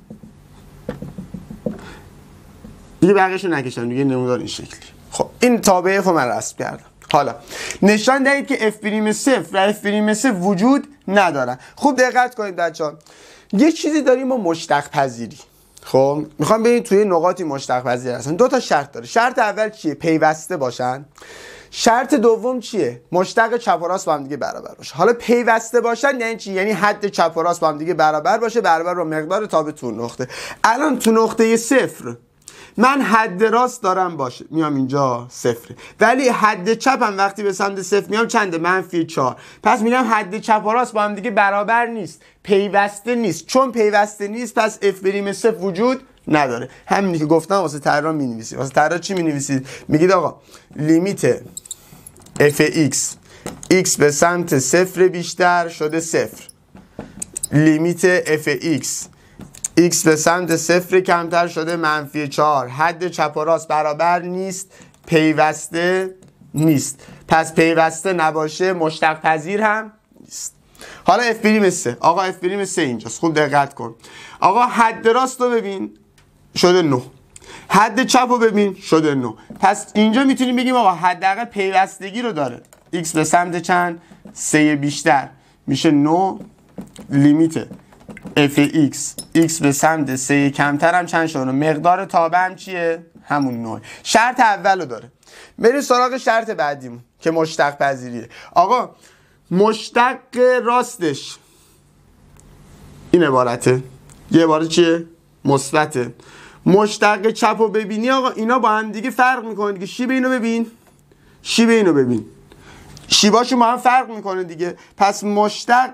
دیگه بقیه‌شو نکشم دیگه، نمودار این شکلی. خب این تابع اف رو من رسم کردم. حالا نشان دهید که اف پریم صفر و اف پریم صفر وجود ندارن. خوب دقت کنید بچه‌ها، یه چیزی داریم با مشتق پذیری. خب میخوام ببینید توی نقاطی مشتق پذیر هستن. دو تا شرط داره. شرط اول چیه؟ پیوسته باشن. شرط دوم چیه؟ مشتق چپ و راست با هم دیگه برابر باشه. حالا پیوسته باشن یعنی چی؟ یعنی حد چپ و راست با هم دیگه برابر باشه، برابر با مقدار تابع تو نقطه. الان تو نقطه صفر من حد راست دارم باشه، میام اینجا صفره، ولی حد چپم وقتی به سمت صفر میام چنده؟ منفی چهار. پس میگم حد چپ و راست با هم دیگه برابر نیست، پیوسته نیست. چون پیوسته نیست پس اف پریم صفر وجود نداره. همینی که گفتم واسه طراح می‌نویسید. واسه طراح چی می‌نویسید؟ میگید آقا لیمیت اف ایکس ایکس به سمت صفر بیشتر شده صفر، لیمیت اف ایکس x به سمت صفر کمتر شده منفی چهار، حد چپ و راست برابر نیست، پیوسته نیست. پس پیوسته نباشه مشتق پذیر هم نیست. حالا اف پریم سه، آقا اف پریم سه اینجاست. خوب دقت کن آقا، حد راست رو ببین شده نه، حد چپ رو ببین شده نه. پس اینجا میتونیم بگیم آقا حداقل پیوستگی رو داره. x به سمت چند؟ سه بیشتر میشه نه، لیمیت اف ایکس x به سمت سه کمتر هم چند شده؟ مقدار تابع هم چیه؟ همون نه. شرط اولو داره. بریم سراغ شرط بعدیمون که مشتق پذیریه. آقا مشتق راستش این عبارته، یه عبارت چیه؟ مثبته. مشتق چپ رو ببینی آقا اینا با هم دیگه فرق میکنه دیگه. شیب اینو ببین، شیب اینو ببین، شیباشون با هم فرق میکنه دیگه. پس مشتق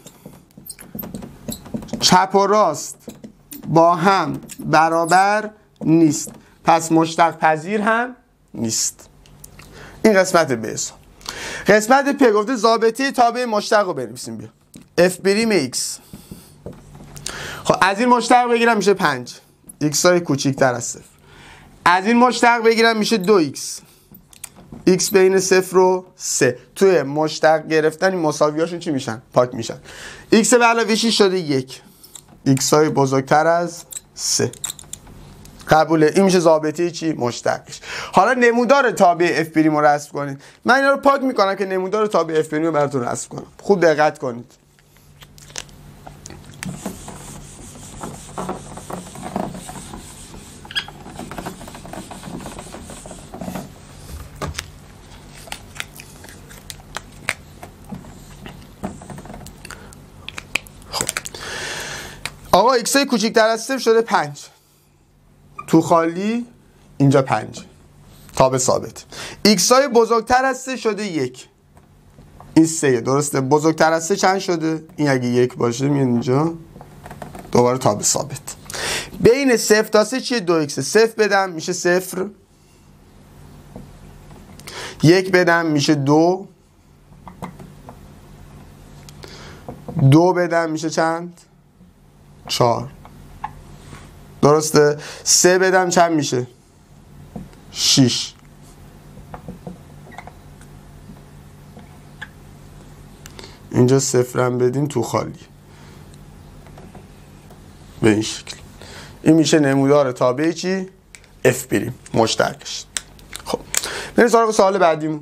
چپ و راست با هم برابر نیست، پس مشتق پذیر هم نیست. این قسمت ب. قسمت پ گفته ضابطه تابع مشتق رو بنویسیم. بیا اف پریم ایکس. خب از این مشتق بگیرم میشه پنج، ایکس های کوچیکتر از صفر. از این مشتق بگیرم میشه دو ایکس، ایکس بین صفر و سه. توی مشتق گرفتن این مساویاشون چی میشن؟ پاک میشن. ایکس به علاوه شش شده یک، ایکس های بزرگتر از سه. قبوله. این میشه ضابطه چی؟ مشتقش. حالا نمودار تابع اف پریم رو رسم کنید. من اینا رو پاک میکنم که نمودار تابع اف پریم رو براتون رسم کنم. خوب دقت کنید. آقا ایکس های کوچیکتر از صفر شده پنج، تو خالی اینجا پنج، تابع ثابت. ایکس های بزرگتر از سه شده یک، این سه درسته. بزرگتر از سه چند شده؟ این اگه یک باشه میاد اینجا، دوباره تابع ثابت. بین صفر تا سه چیه؟ دو ایکس. صفر بدم میشه صفر، یک بدم میشه دو، دو بدم میشه چند؟ چهار. درسته؟ سه بدم چند میشه؟ شیش. اینجا صفرم بدیم تو خالی به این شکل. این میشه نمودار تابع چی؟ اف بریم مشترکش. خب بریم سراغ سوال بعدیمون.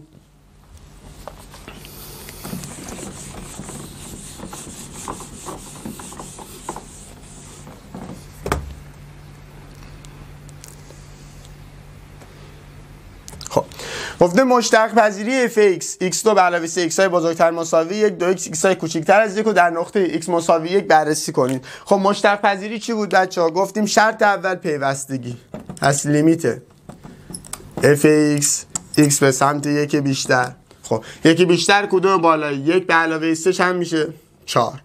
گفته مشترک پذیری اف ایکس ایکس دو به علاوه سه ایکس های بزرگتر مساوی یک، دو ایکس ایکس های کوچکتر از یک رو در نقطه ایکس مساوی یک بررسی کنید. خب مشترک پذیری چی بود بچه‌ها؟ گفتیم شرط اول پیوستگی، پس لیمیت اف ایکس ایکس به سمت یک بیشتر. خب یکی بیشتر کدوم بالایی؟ یک به علاوه سه چند میشه؟ چهار.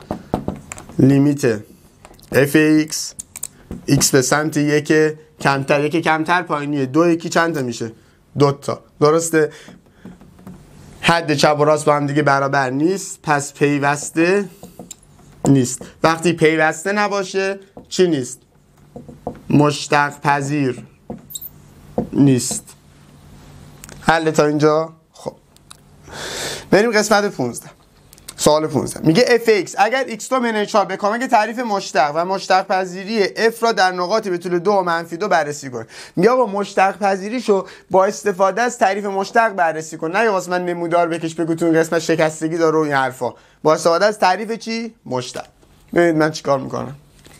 لیمیت اف ایکس ایکس به سمت یک کمتر، یک کمتر پایینیه، دو یکی چند تا میشه؟ دوتا. درسته؟ حد چپ و راست با هم دیگه برابر نیست، پس پیوسته نیست. وقتی پیوسته نباشه چی نیست؟ مشتق پذیر نیست. حل تا اینجا؟ خب بریم قسمت پونزده. سوال پونزده میگه اف ایکس اگر ایکس دو منهای چهار به کمک تعریف مشتق و مشتق پذیری اف را در نقاطی به طول دو و منفی دو بررسی کن. میگه با مشتق پذیریشو با استفاده از تعریف مشتق بررسی کن. نه واسه من نمودار بکش بگو تو این قسمت شکستگی داره و این حرفا. با استفاده از تعریف چی؟ مشتق. ببینید من چیکار میکنم.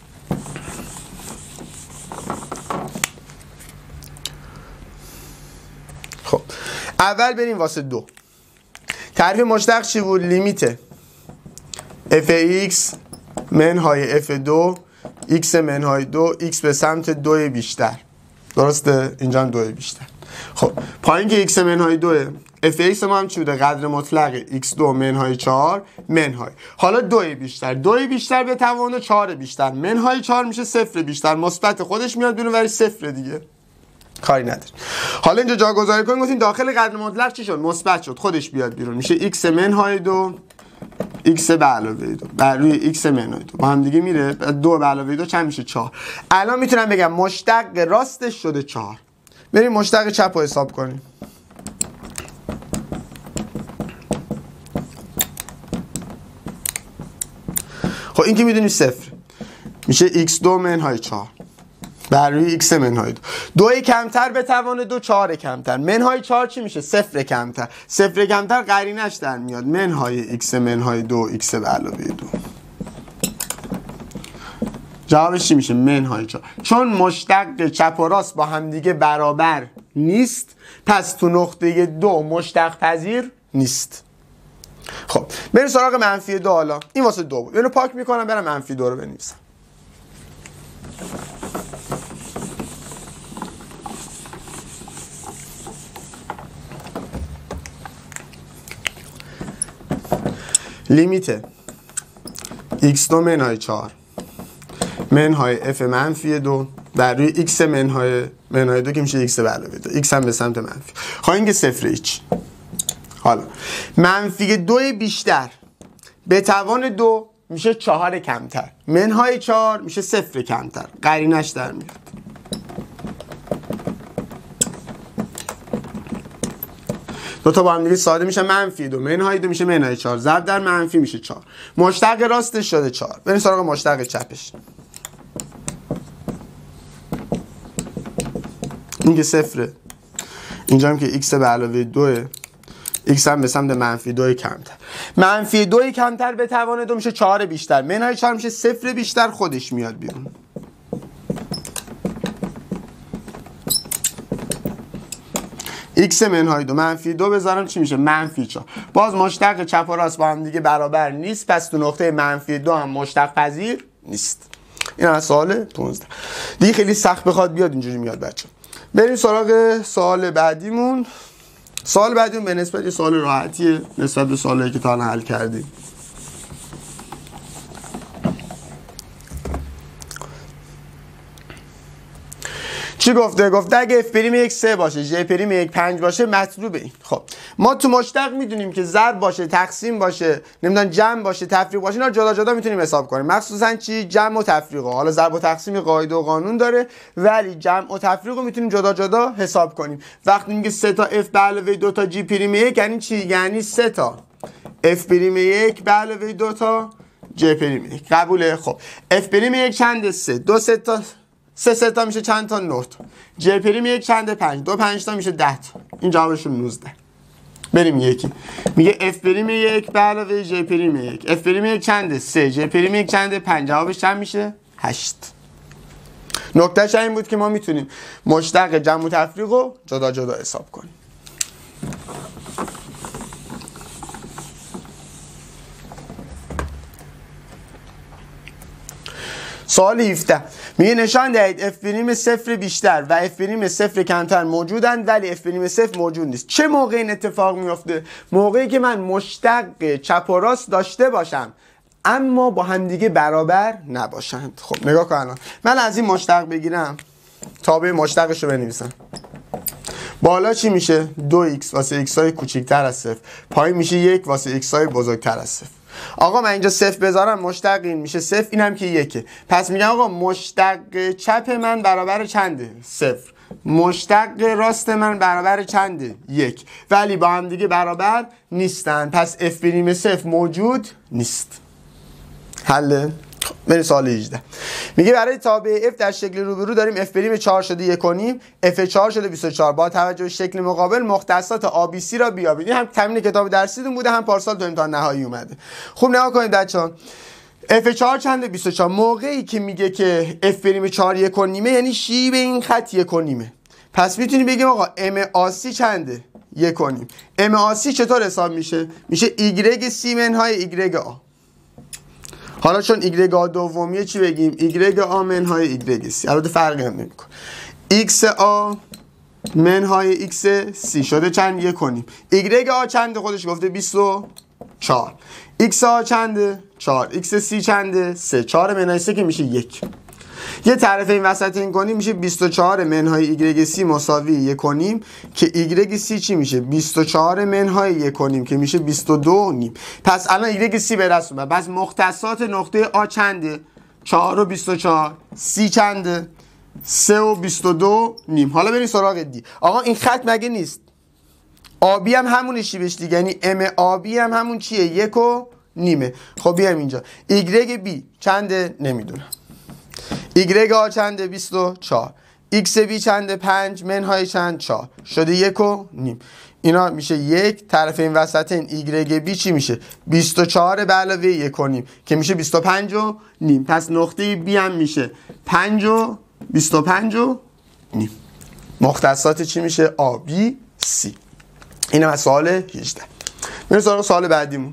خب اول بریم واسه دو. تعریف مشتق چی بود؟ لیمیت اف ایکس منهای اف دو ایکس منهای دو ایکس به سمت دو بیشتر. درسته؟ اینجا هم دو بیشتر. خب پایین که ایکس منهای دوه، اف ایکس ما هم چی بوده؟ قدر مطلق ایکس دو منهای چهار منهای. حالا دو بیشتر، دو بیشتر به توان چهار بیشتر، منهای چهار میشه صفر بیشتر، مثبت خودش میاد بیرون ولی صفر دیگه. کاری نداره. حالا اینجا جاگذاری کنیم، گفتیم داخل قدر مطلق چی شد؟ مثبت شد، خودش بیاد بیرون، میشه ایکس منهای دو ایکس به علاوه دو بر روی ایکس منهای دو با هم دیگه میره، دو به علاوه دو چند میشه؟ چهار. الان میتونم بگم مشتق راستش شده چهار. بریم مشتق چپ رو حساب کنیم. خب این که میدونی صفر میشه ایکس دو منهای چهار بر روی ایکس منهای دو. دوی کمتر به توان دو، چهار کمتر. منهای چهار چی میشه؟ صفر کمتر. صفر کمتر قرینش در میاد منهای ایکس منهای دو ایکس به علاوه دو. جوابش چی میشه؟ منهای چهار. چون مشتق چپ و راست با همدیگه برابر نیست، پس تو نقطه دو مشتق پذیر نیست. خب بریم سراغ منفی دو. حالا این واسه دو بود. اینو پاک میکنم برم منفی دو رو بنویسم. لیمیت ایکس دو منهای چهار منهای اف منفی دو در روی ایکس منهای منهای دو که میشه ایکس به علاوه دو، ایکس هم به سمت منفی. خواهیم که صفر هیچ. حالا منفی دو بیشتر به توان دو میشه چهار کمتر، منهای چهار میشه صفر کمتر، قرینش در میاد. دو تا با هم دیگه ساده میشه منفی دو منهای دو میشه منهای چهار ضرب در منفی میشه چهار. مشتق راستش شده چهار. بریم سراغ مشتق چپش. این که صفره، اینجا هم که ایکس به علاوه دوه، ایکس هم به سمت منفی دو کمتر. منفی دو کمتر به توان دو میشه چهار بیشتر، منهای چهار میشه صفر بیشتر، خودش میاد بیرون. ایکس منهای دو منفی دو بذارم چی میشه؟ منفی چهار. باز مشتق چپ و راست با هم دیگه برابر نیست، پس تو نقطه منفی دو هم مشتق پذیر نیست. این از سوال پانزده. دیگه خیلی سخت بخواد بیاد اینجوری میاد بچه. بریم سراغ سوال بعدیمون. سوال بعدیمون به نسبت یه سوال راحتیه نسبت به سوالایی که تا الان حل کردیم. چی گفته؟ گفته اگه اف پریم یک سه باشه ج پریم یک پنج باشه مطلوب این. خب ما تو مشتق میدونیم که ضرب باشه، تقسیم باشه، نمیدونم جمع باشه، تفریق باشه، اینا جدا جدا میتونیم حساب کنیم. مخصوصا چی؟ جمع و تفریق. حالا ضرب و تقسیم قاعده و قانون داره، ولی جمع و تفریق رو میتونیم جدا جدا حساب کنیم. وقتی میگه سه تا اف به علاوه دو تا جی پریم یک یعنی چی؟ یعنی سه تا اف پریم یک به علاوه دو تا ج پریم یک. قبوله؟ خب اف پریم یک چنده؟ سه. دو سه تا سه سه تا میشه چند تا؟ نه تا. ج پریم یک چنده؟ پنج. دو پنج تا میشه ده تا. این جوابشون نوزده. بریم یکی. میگه اف پریم یک به علاوه ج پریم یک. اف پریم یک چنده؟ سه. ج پریم یک چنده؟ پنج. جوابش چند میشه؟ هشت. نکتهش این بود که ما میتونیم مشتق جمع و تفریق رو جدا جدا حساب کنیم. سوال هفده میگه نشان دهید اف پریم صفر بیشتر و اف پریم صفر کمتر موجودند ولی اف پریم صفر موجود نیست. چه موقع این اتفاق میفته؟ موقعی که من مشتق چپ و راست داشته باشم اما با همدیگه برابر نباشند. خب نگاه کن الان من از این مشتق بگیرم تابع مشتقش رو بنویسم. بالا چی میشه؟ دو ایکس واسه ایکس های کوچیکتر از صفر، پایین میشه یک واسه ایکس های بزرگتر از صفر. آقا من اینجا صفر بذارم مشتق این میشه صفر، اینم که یکه. پس میگم آقا مشتق چپ من برابر چنده؟ صفر. مشتق راست من برابر چنده؟ یک. ولی با هم دیگه برابر نیستن، پس اف پریم صفر موجود نیست. حله؟ بریم سوال هجده. میگه برای تابع اف در شکل روبرو داریم اف پریم چهار شده یک و نیم، اف چهار شده بیست و چهار. با توجه به شکل مقابل مختصات آ بی سی را بیابید. این هم تمرین کتاب درسیتون بوده، هم پارسال تو امتحان نهایی اومده. خوب نگاه کنید بچه‌ها. اف چهار چنده؟ بیست و چهار. موقعی که میگه که اف پریم چهار یک و نیمه یعنی شیب این خط یک و نیمه. پس میتونیم بگیم آقا ام آسی چنده؟ یک و نیم. ام آسی چطور حساب میشه؟ میشه ایگرگ سی منهای ایگرگ آ. حالا چون ایگرگ آ دومیه چی بگیم؟ ایگرگ آ منهای ایگرگ سی. البته فرقی هم نمیکنه. ایکس آ منهای ایکس سی شده چند؟ یک و نیم. ایگرگ آ چنده؟ خودش گفته بیست و چهار. ایکس آ چنده؟ چهار. ایکس سی چنده؟ سه. چهار منهای سه که میشه یک. یه طرف این وسط این کنیم میشه بیست و چهار منهای ایگرگ سی مساوی یک و نیم که ایگرگ سی چی میشه؟ بیست و چهار منهای یک و نیم که میشه بیست و دو و نیم. پس الان ایگرگ سی به دست اومد. پس مختصات نقطه آ چنده؟ چهار و بیست و چهار. سی چنده؟ سه و بیست و دو نیم. حالا بریم سراغ دی. آقا این خط مگه نیست؟ آبی هم همونشی بهش دیگه، یعنی ام آبی هم همون چیه؟ یک و نیمه. خب بیایم اینجا. ایگرگ بی چنده؟ نمیدونم. ایگرگ آ چنده؟ بیست و چهار. ایکس بی چنده؟ پنج منهای چند؟ چهار. شده یک و نیم. اینا میشه یک. طرف این وسط این ایگرگ بی چی میشه؟ بیست و چهار به علاوه یک و نیم که میشه بیست و پنج و نیم. پس نقطه بی هم میشه پنج و بیست و پنج و نیم. مختصات چی میشه؟ آ بی سی. اینم از سوال هجده. میریم سراغ سوال بعدیمون.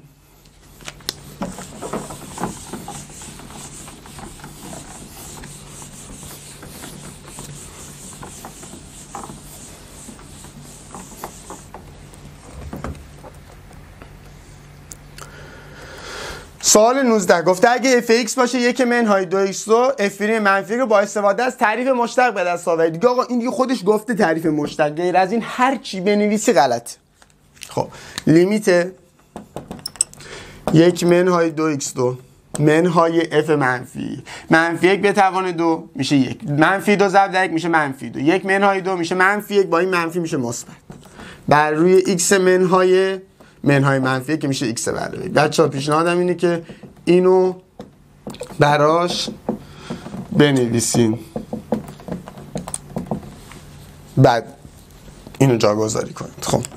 سوال نوزده گفته اگه اف ایکس باشه یک منهای دو ایکس دو اف پریم منفی رو با استفاده از تعریف مشتق به دست آورید. دیگه آقا این دیگه خودش گفته تعریف مشتق، غیر از این هر چی بنویسی غلط. خب لیمیت یک منهای دو ایکس دو منهای اف منفی منفی یک به توان دو میشه یک، منفی دو ضرب در یک میشه منفی دو، یک منهای دو میشه منفی یک، با این منفی میشه مثبت بر روی ایکس منهای منهای منفی که میشه ایکس بر روی. بچه‌ها پیشنهادم اینه که اینو براش بنویسین بعد اینو جاگذاری کنید. خب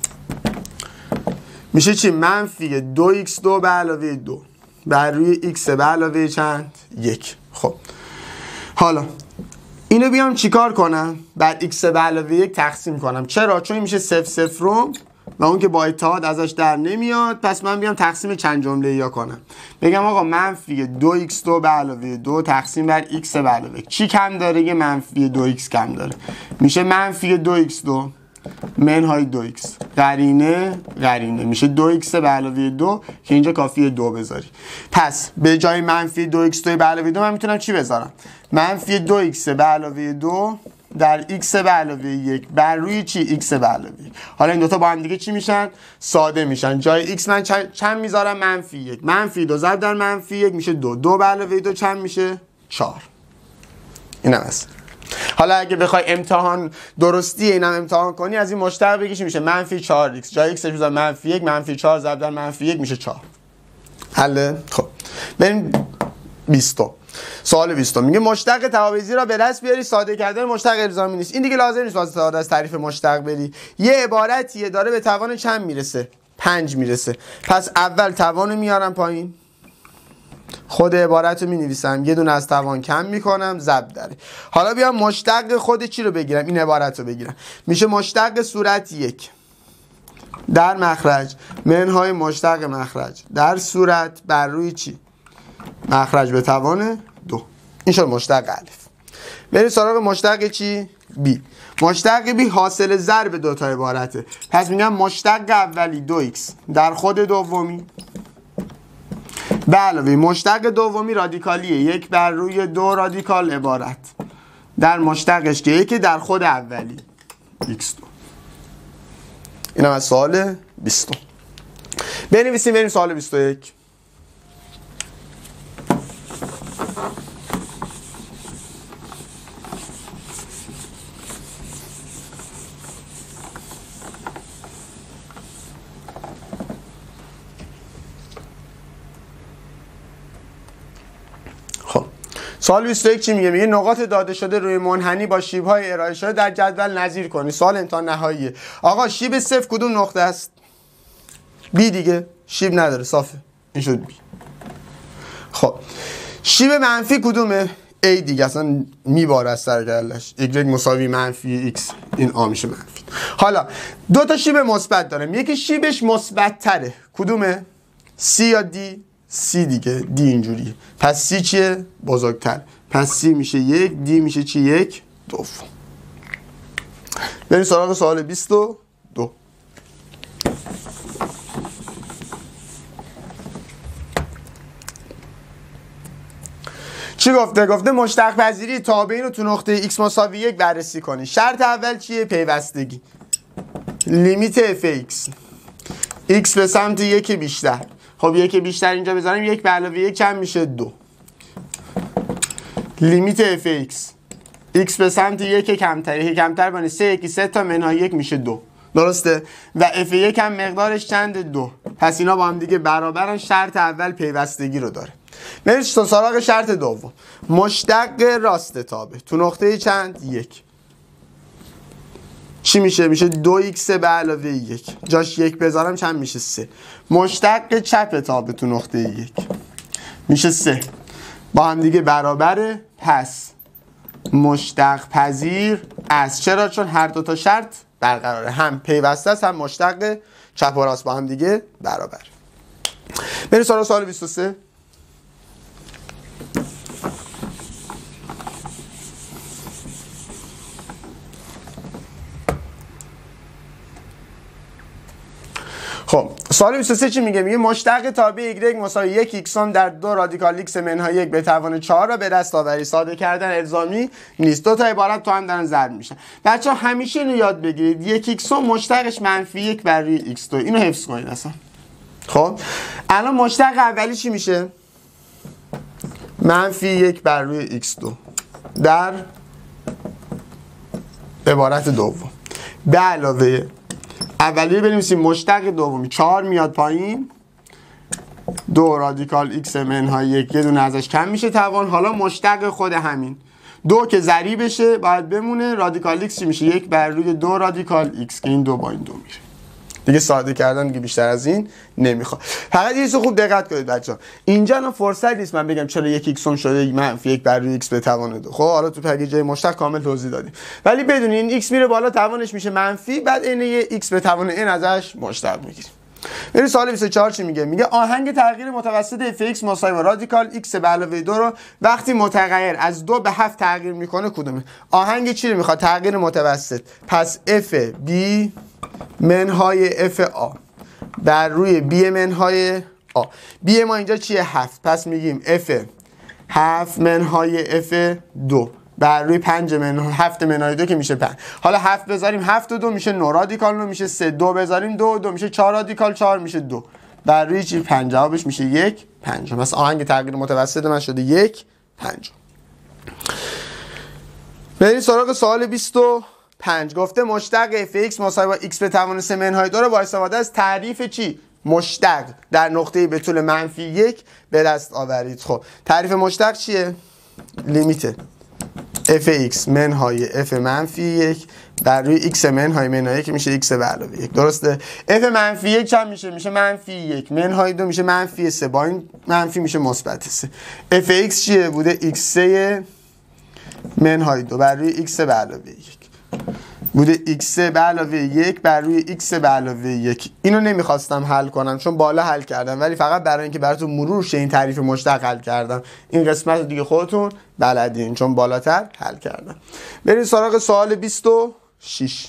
میشه چی؟ منفی دو ایکس دو به علاوه دو بر روی ایکس به علاوه چند؟ یک. خب حالا اینو بیام چیکار کنم؟ بعد ایکس به علاوه یک تقسیم کنم. چرا؟ چون این میشه صفر صفر روم و اون که با اتحاد ازش در نمیاد. پس من بیام تقسیم چند جمله یا کنم. بگم آقا منفی دو ایکس دو به علاوه دو تقسیم بر ایکس به علاوه یک. چی کم داره؟ یه منفی دو ایکس کم داره. میشه منفی دو ایکس دو منهای دو ایکس قرینه قرینه میشه دو ایکس به علاوه دو که اینجا کافیه دو بذاری. پس به جای منفی دو ایکس دو به علاوه دو من میتونم چی بذارم؟ منفی دو ایکس به علاوه دو در x به علاوه یک بر روی چی؟ x به علاوه یک. حالا این دوتا با هم دیگه چی میشن؟ ساده میشن. جای x من چند میذارم؟ منفی یک. منفی دو ضرب در منفی یک میشه دو. دو به علاوه دو چند میشه؟ چهار. اینم هست. حالا اگه بخوای امتحان درستی اینم امتحان کنی از این مشتق بگی چی میشه؟ منفی چهار x. جای x میذارم منفی یک. منفی چهار ضرب در منفی یک میشه چهار. حله؟ خب بریم بیست. سوال بیست میگه مشتق توابعی را به دست بیاری. ساده کردن مشتق الزامی نیست. این دیگه لازم نیست واسه ساده از تعریف مشتق بری. یه عبارتیه داره به توان چند میرسه؟ پنج میرسه. پس اول توانو میارم پایین، خود عبارت رو مینویسم، یه دونه از توان کم میکنم، ضرب داره. حالا بیام مشتق خود چی رو بگیرم؟ این عبارت رو بگیرم. میشه مشتق صورت یک در مخرج منهای مشتق مخرج در صورت بر روی چی؟ مخرج به توان دو. این شد مشتق الف. بریم سراغ مشتق چی؟ بی. مشتق بی حاصل ضرب دو تا عبارته. پس میگم مشتق اولی دو ایکس در خود دومی به علاوه مشتق دومی رادیکالیه یک بر روی دو رادیکال عبارت در مشتقش که یکی در خود اولی ایکس دو. این هم از سوال بیست. بنویسیم بریم سوال بیست و یک. سوال بیست و یک چی میگه؟ میگه نقاط داده شده روی منحنی با شیب‌های ارائه شده در جدول نظیر کنی. سوال امتحان نهاییه. آقا شیب صفر کدوم نقطه است؟ بی دیگه. شیب نداره صافه. این شد بی. خب شیب منفی کدومه؟ ای دیگه اصلا میباره از سر گلش. y مساوی منفی x. این آ میشه منفی. حالا دو تا شیب مثبت دارم. یکی شیبش مثبت تره. کدومه؟ c یا دی؟ سی دیگه. دی اینجوریه. پس سی چیه؟ بزرگتر. پس سی میشه یک. دی میشه چی؟ یک دوم. بریم سراغ سوال بیست و دو. چی گفته؟ گفته مشتق پذیری تابعین رو تو نقطه x مساوی یک بررسی کنی. شرط اول چیه؟ پیوستگی. لیمیت اف ایکس x به سمت یک بیشتر. خب یک بیشتر اینجا بذارم یک به علاوه یک چند میشه؟ دو. لیمیت اف ایکس x به سمت یک کمتر. یک کمتر بانه سه یکی سه تا منهای یک میشه دو. درسته؟ و اف یک هم مقدارش چند؟ دو. پس اینا با هم دیگه برابرن. شرط اول پیوستگی رو داره. بریم تو سراغ شرط دوم. مشتق راست تابع تو نقطه چند؟ یک. چی میشه؟ میشه دو ایکس به علاوه یک. جاش یک بذارم چند میشه؟ سه. مشتق چپ تابع تو نقطه یک میشه سه. با هم دیگه برابره. پس مشتق پذیر است. چرا؟ چون هر دو تا شرط برقراره. هم پیوسته است هم مشتق چپ و راست با هم دیگه برابر. بریم سراغ سوال بیست و سه. خب سوال بیست و سه چی میگه؟ میگه مشتق تابع y مساوی یک ایکسون در دو رادیکال x منهای یک به توان چهار را به دست آوری. ساده کردن الزامی نیست. دو تا عبارت تو هم دارن ضرب میشن. بچه‌ها همیشه اینو یاد بگیرید. یک ایکسون مشتقش منفی یک بر روی ایکس دو. اینو حفظ کنید اصلا. خب الان مشتق اولی چی میشه؟ منفی یک بر روی ایکس دو در عبارت دوم به علاوه اولی بنویسیم مشتق دومی چهار میاد پایین. دو رادیکال x منهای یک یه دونه ازش کم میشه توان. حالا مشتق خود همین دو که ضریب بشه باید بمونه. رادیکال x میشه یک بر روی دو رادیکال x که این دو با این دو میره دیگه. ساده کردن دیگه بیشتر از این نمیخواد. فقط یه چیز خوب دقت کنید بچه‌ها. اینجا الان فرصت نیست من بگم چرا یک ایکسون شده منفی یک بر روی x به توان دو. خب حالا تو پکیج مشتق کامل توضیح دادیم. ولی بدونین این x میره بالا توانش میشه منفی. بعد این یه x به توان n ازش مشتق میگیریم. بریم سوال بیست و چهار چی میگه؟ میگه آهنگ تغییر متوسط اف ایکس مساوی رادیکال x به علاوه دو رو وقتی متغیر از دو به هفت تغییر میکنه کدومه؟ آهنگ چی رو میخواد؟ تغییر متوسط. پس اف بی منهای اف آ بر روی بی منهای آ. بی ما اینجا چیه؟ هفت. پس میگیم اف هفت منهای اف دو بر روی پنج منهای هفت منهای دو که میشه پنج. حالا هفت بذاریم هفت و دو میشه نه رادیکال نه میشه سه. دو بذاریم دو و دو میشه چهار رادیکال چهار میشه دو. بر روی چی؟ پنج. جوابش میشه یک پنجم. مثلا آهنگ تغییر متوسط من شده یک پنجم. بریم سراغ سوال بیست و پنج. گفته مشتق اف ایکس مساوی با ایکس به توان سه منهای دو رو با استفاده از تعریف چی؟ مشتق در نقطه به طول منفی یک به دست آورید. خب تعریف مشتق چیه؟ لیمیت اف ایکس منهای اف منفی یک در روی ایکس منهای منهای یک میشه ایکس به علاوه یک. درسته؟ اف منفی یک چند میشه؟ میشه منفی یک. منهای دو میشه منفی سه. با این منفی میشه مثبت سه. اف ایکس چیه؟ بوده ایکس سه منهای دو بر روی ایکس به علاوه یک بوده ایکس به علاوه یک بر روی ایکس به علاوه یک. اینو نمیخواستم حل کنم چون بالا حل کردم، ولی فقط برای اینکه براتون مرور شه این تعریف مشتق حل کردم. این قسمت دیگه خودتون بلدین چون بالاتر حل کردم. بریم سراغ سوال بیست و شش.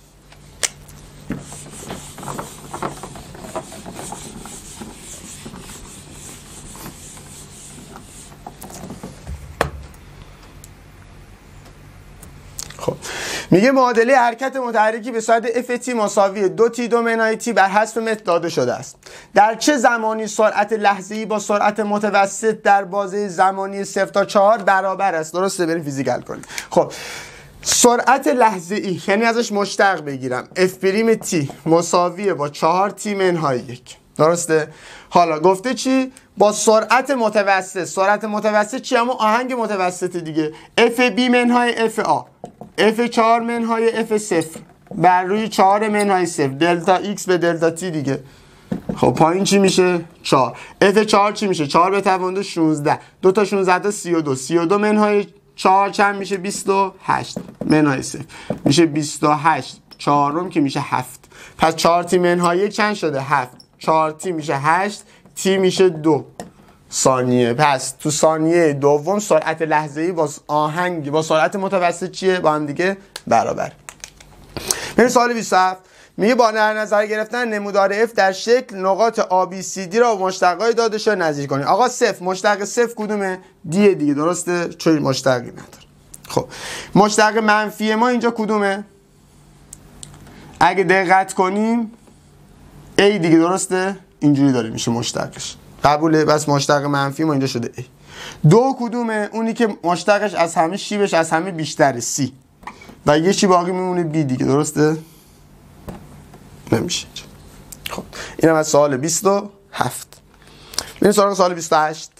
خب میگه معادله حرکت متحرکی به صورت اف تی مساوی دو تی دو منهای تی بر حسب متر داده شده است. در چه زمانی سرعت لحظه‌ای با سرعت متوسط در بازه زمانی صفر تا چهار برابر است؟ درسته؟ بریم فیزیک حل کنیم. خب سرعت لحظه‌ای یعنی ازش مشتق بگیرم اف پریم تی مساویه با چهار تی منهای یک. درسته؟ حالا گفته چی؟ با سرعت متوسط. سرعت متوسط چی؟ همون آهنگ متوسط دیگه. اف بی منهای اف آ اف چهار منهای اف صفر بر روی چهار منهای صفر دلتا ایکس به دلتا تی دیگه. خب پایین چی میشه؟ چهار. اف چهار چی میشه؟ چهار به توان دو شانزده. دو تا شانزده تا سی و دو. سی و دو منهای چهار چند میشه؟ بیست و هشت منهای صفر میشه بیست و هشت. چهارم که میشه هفت. پس چهار تی منهای یک چند شده؟ هفت. چهار تی میشه هشت. تی میشه دو ثانیه. پس تو ثانیه دوم سرعت لحظه‌ای با آهنگ با سرعت متوسط چیه؟ با هم دیگه برابر. بریم سوال بیست و هفت. میگه با در نظر گرفتن نمودار F در شکل نقاط آ بی سی دی را با مشتقای داده شده نظیر کنید. آقا صفر مشتق صفر کدومه؟ دی دیگه. درسته؟ چون مشتقی نداره. خب مشتق منفی ما اینجا کدومه؟ اگه دقت کنیم A دیگه. درسته؟ اینجوری داره میشه مشتقش. قبوله؟ بس مشتق منفی ما اینجا شده A. دو کدومه؟ اونی که مشتقش از همه شیبش از همه بیشتره C و یه چی باقی میمونه B دیگه. درسته؟ نمیشه. خب اینم از سوال بیست و هفت. بریم سراغ سوال بیست و هشت.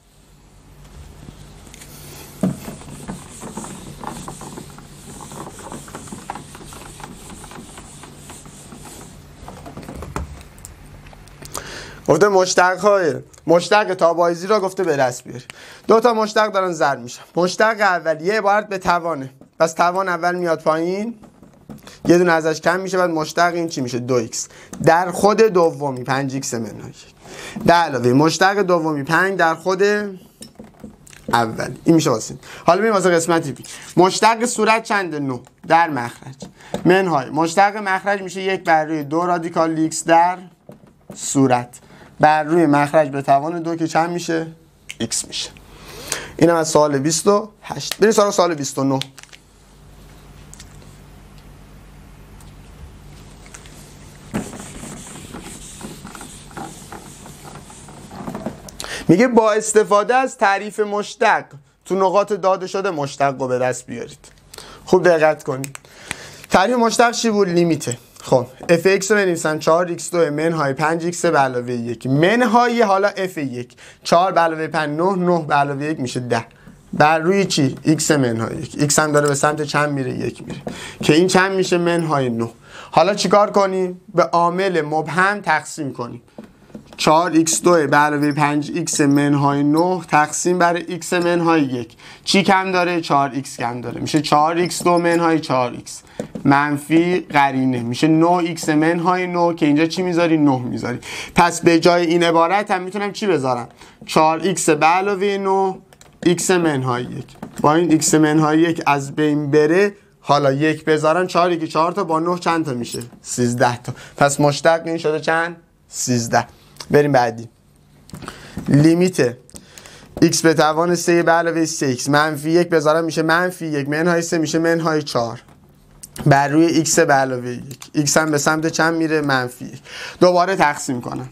گفته مشتق های مشتق تابعیزی را گفته به دست بیاری. دو تا مشتق دارن ضرب میشن. مشتق اولیه عبارت به توانه. پس توان اول میاد پایین، یه دونه ازش کم میشه، بعد مشتق این چی میشه؟ دو ایکس در خود دومی پنج ایکس منهای یک به علاوه مشتق دومی پنج در خود اول. این میشه واسه. حالا بریم واسه قسمتی بی. مشتق صورت چنده؟ نه در مخرج منهای مشتق مخرج میشه یک بر روی دو رادیکال ایکس در صورت بر روی مخرج به توان دو که چند میشه؟ ایکس میشه. اینم از سوال بیست و هشت. بریم سراغ سوال بیست و نه. میگه با استفاده از تعریف مشتق تو نقاط داده شده مشتق رو به دست بیارید. خوب دقت کنید. تعریف مشتق چی بود؟ لیمیته. خب اف ایکس رو بنویسم چهار ایکس دو منهای پنج ایکس به علاوه یک منهای حالا اف یک چهار به علاوه پنج نه نه به علاوه یک میشه ده بر روی چی؟ ایکس منهای یک. ایکس هم داره به سمت چند میره؟ یک میره که این چند میشه؟ منهای نه. حالا چیکار کنیم؟ به عامل مبهم تقسیم کنیم. چهار ایکس دو به علاوه پنج ایکس منهای نه تقسیم بر ایکس منهای یک. چی کم داره؟ چهار ایکس کم داره. میشه چهار ایکس دو منهای چهار ایکس منفی قرینه میشه نه ایکس منهای نه که اینجا چی میذاری؟ نه میذاری. پس به جای این عبارت هم میتونم چی بذارم؟ چهار ایکس به علاوه نه ایکس منهای یک. با این ایکس منهای یک از بین بره، حالا یک بذارم چهار که چهار تا با نه چند تا میشه؟ سیزده تا. پس مشتق این شده چند؟ سیزده. بریم بعدی. لیمیت x به توان سه به علاوه سه ایکس منفی یک بذارم میشه منفی یک منهای سه میشه منهای چهار بر روی x به علاوه یک. x هم به سمت چند میره؟ منفی یک. دوباره تقسیم کنم.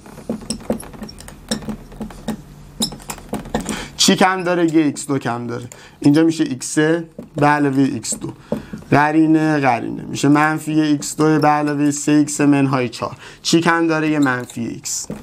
چی کم داره؟ یه ایکس دو کم داره. اینجا میشه x به علاوه ایکس دو. قرینه قرینه میشه منفی ایکس دو به علاوه سه ایکس منهای چهار. چی کم داره؟ یه منفی x.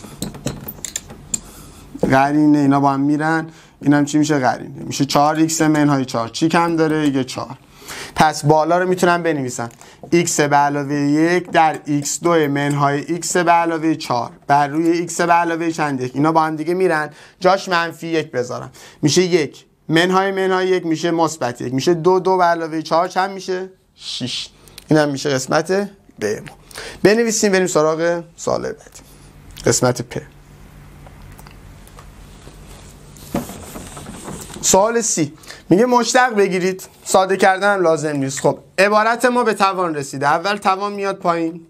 قرینه اینا با هم میرن. اینم چی میشه؟ قرینه میشه چهار ایکس منهای چهار. چی کم داره؟ یه چهار. پس بالا رو میتونم بنویسم x به علاوه یک در ایکس دو منهای x به علاوه چهار بر روی x به علاوه چند یک. اینا با هم دیگه میرن جاش منفی یک بذارم میشه یک منهای منهای یک میشه مثبت یک میشه دو دو به علاوه چهار چند میشه؟ شش. اینم میشه قسمت ب ما. بنویسیم بریم سراغ سوال بعدی. قسمت پ. سوال سی میگه مشتق بگیرید. ساده کردن لازم نیست. خب عبارت ما به توان رسیده. اول توان میاد پایین،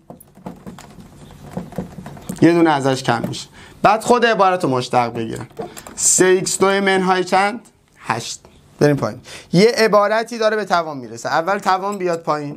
یه دونه ازش کم میشه، بعد خود عبارت رو مشتق بگیرن. سه ایکس دو منهای چند؟ هشت. بریم پایین. یه عبارتی داره به توان میرسه. اول توان بیاد پایین،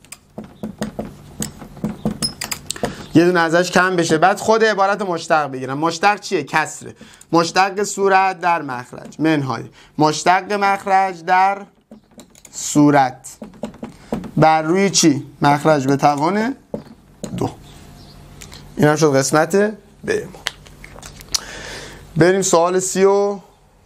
یه دونه ازش کم بشه، بعد خود عبارت رو مشتق بگیرم. مشتق چیه؟ کسره. مشتق صورت در مخرج منهای مشتق مخرج در صورت بر روی چی؟ مخرج به توان دو. این هم شد قسمت ب ما. بریم سوال سی و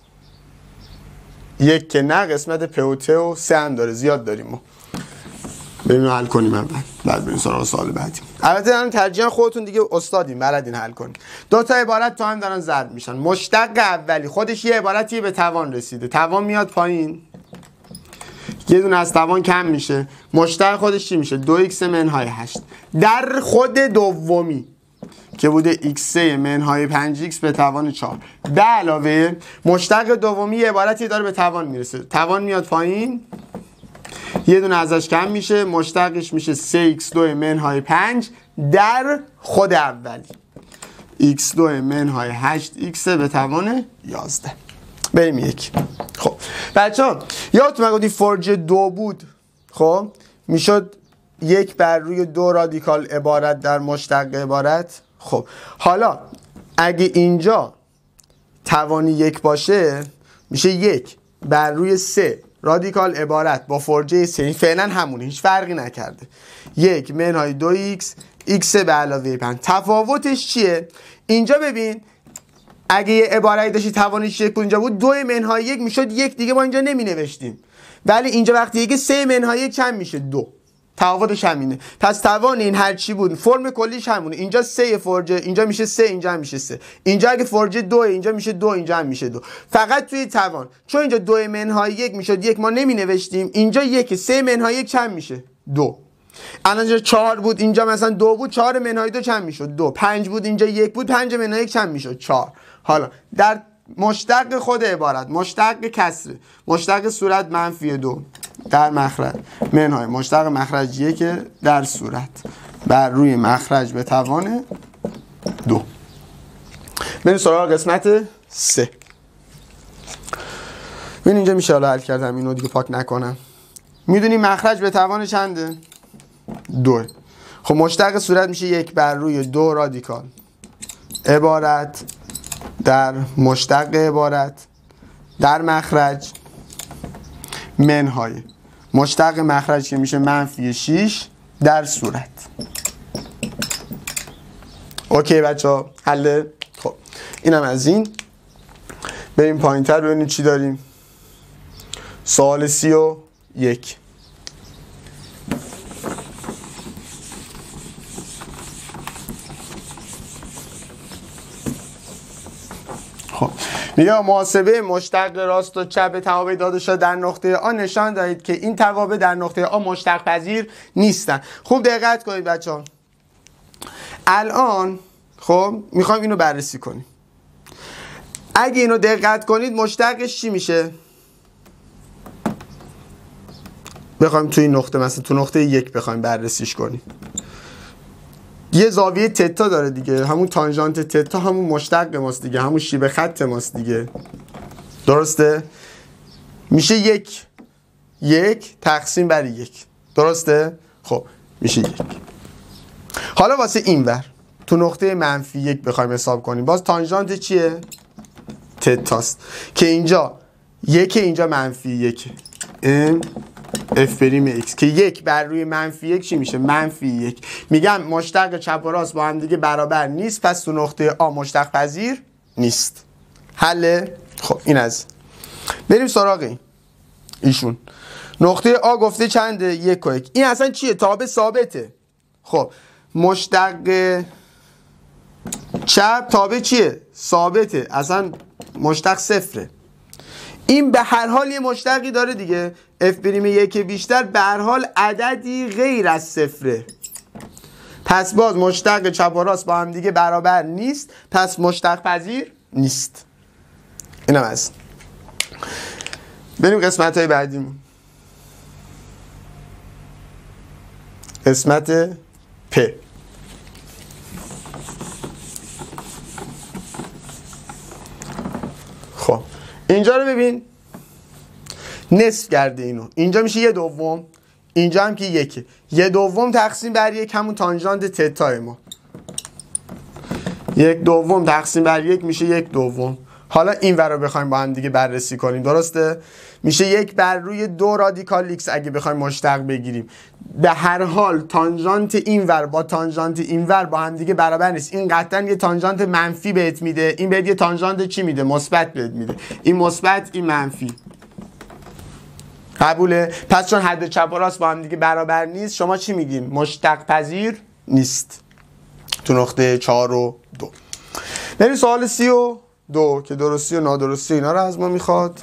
یک که نه قسمت پ و ت و سه هم داره. زیاد داریم ما. بریم حل کنیم اول، بعد بریم سراغ سوال بعدی. البته الان ترجیحاً خودتون دیگه استادین بلدین حل کنین. دو تا عبارت تو هم دارن ضرب میشن. مشتق اولی خودش یه عبارتی به توان رسیده. توان میاد پایین، یه دونه از توان کم میشه. مشتق خودش چی میشه؟ دو ایکس منهای هشت در خود دومی که بوده ایکس سه منهای پنج ایکس به توان چهار به علاوه مشتق دومی یه عبارتی داره به توان میرسه. توان میاد پایین، یه دونه ازش کم میشه، مشتقش میشه سه ایکس دو منهای پنج در خود اولی ایکس دو منهای هشت ایکس به توان یازده. بریم یک. خب بچه ها یادتون گفتیم فرج دو بود. خب میشد یک بر روی دو رادیکال عبارت در مشتق عبارت. خب حالا اگه اینجا توانی یک باشه میشه یک بر روی سه رادیکال عبارت با فرجه سه. فعلا همونه، هیچ فرقی نکرده. یک منهای دو ایکس ایکس به علاوه پنج. تفاوتش چیه؟ اینجا ببین اگه یه عبارتی داشتی توانش یک بود اینجا بود، دو منهای یک میشد یک، دیگه ما اینجا نمی نوشتیم. ولی اینجا وقتی یک سه منهای یک کم میشه دو. تفاوتش همینه. پس توان این هر چی بود فرم کلیش همونه. اینجا سه فرجه، اینجا میشه سه، اینجا هم میشه سه. اینجا اگه فرجه دو اینجا میشه دو، اینجا هم میشه دو. فقط توی توان چون اینجا دو منهای یک میشد یک ما نمی نوشتیم، اینجا یک سه منهای یک چند میشه؟ دو. الان اینجا چهار بود، اینجا مثلا دو بود، چهار منهای دو چند میشد؟ دو. پنج بود، اینجا یک بود، پنج منهای یک چند میشد؟ چهار. حالا در مشتق خود عبارت مشتق کسره مشتق صورت منفی دو در مخرج منهای مشتق مخرج یک در صورت بر روی مخرج به توان دو. بریم سراغ قسمت سه. ببین اینجا میشه حالا حل کردم، اینو دیگه پاک نکنم. میدونی مخرج به توان چنده؟ دو. خب مشتق صورت میشه یک بر روی دو رادیکال عبارت در مشتق عبارت در مخرج منهای مشتق مخرج که میشه منفی شش در صورت. اوکی بچه ها حله؟ خب اینم از این. بریم پایین تر ببینیم چی داریم. سوال سی و یک. خب میگه محاسبه مشتق راست و چپ توابع داده شده در نقطه آ نشان دهید که این توابع در نقطه آ مشتق پذیر نیستن. خوب دقت کنید بچه ها. الان خب میخوایم اینو بررسی کنیم. اگه اینو دقت کنید مشتقش چی میشه؟ بخوایم توی نقطه مثلا تو نقطه یک بخوایم بررسیش کنیم. یه زاویه تتا داره دیگه، همون تانژانت تتا همون مشتق ماست دیگه، همون شیب خط ماست دیگه، درسته؟ میشه یک یک تقسیم بر یک، درسته؟ خب میشه یک. حالا واسه این ور تو نقطه منفی یک بخوایم حساب کنیم، باز تانژانت چیه؟ تتاست که اینجا یک، اینجا منفی یک، ام اف بریم ایکس که یک بر روی منفی یک چی میشه؟ منفی یک. میگم مشتق چپ و راست با هم دیگه برابر نیست، پس تو نقطه آ مشتق پذیر نیست. حله؟ خب این از بریم سراغ این ایشون. نقطه آ گفته چنده؟ یک و یک. این اصلا چیه؟ تابع ثابته. خب مشتق چپ تابع چیه؟ ثابته، اصلا مشتق صفره. این به هر حال یه مشتقی داره دیگه، اف بریم یک بیشتر به هر حال عددی غیر از صفره، پس باز مشتق چپ و راست با هم دیگه برابر نیست، پس مشتق پذیر نیست. اینم از بریم قسمت های بعدیمون. قسمت پ. خب اینجا رو ببین، نصف کرده اینو، اینجا میشه یه دوم، اینجا هم که یکه، یه دوم تقسیم بر یک همون تانژانت تتای ما، یک دوم تقسیم بر یک میشه یک دوم. حالا این ور رو بخوایم با هم دیگه بررسی کنیم، درسته؟ میشه یک بر روی دو رادیکال ایکس اگه بخوایم مشتق بگیریم. به هر حال تانژانت این ور با تانژانت این ور با هم دیگه برابر نیست. این قطعا یه تانژانت منفی بهت میده، این بهت یه تانژانت چی میده؟ مثبت بهت میده. این مثبت، این منفی. قبوله؟ پس چون حد چپ و راست با هم دیگه برابر نیست، شما چی میگیم؟ مشتق پذیر نیست. تو نقطه چهار و دو. بریم سوال سی و دو که درستی و نادرستی اینا رو از ما میخواد.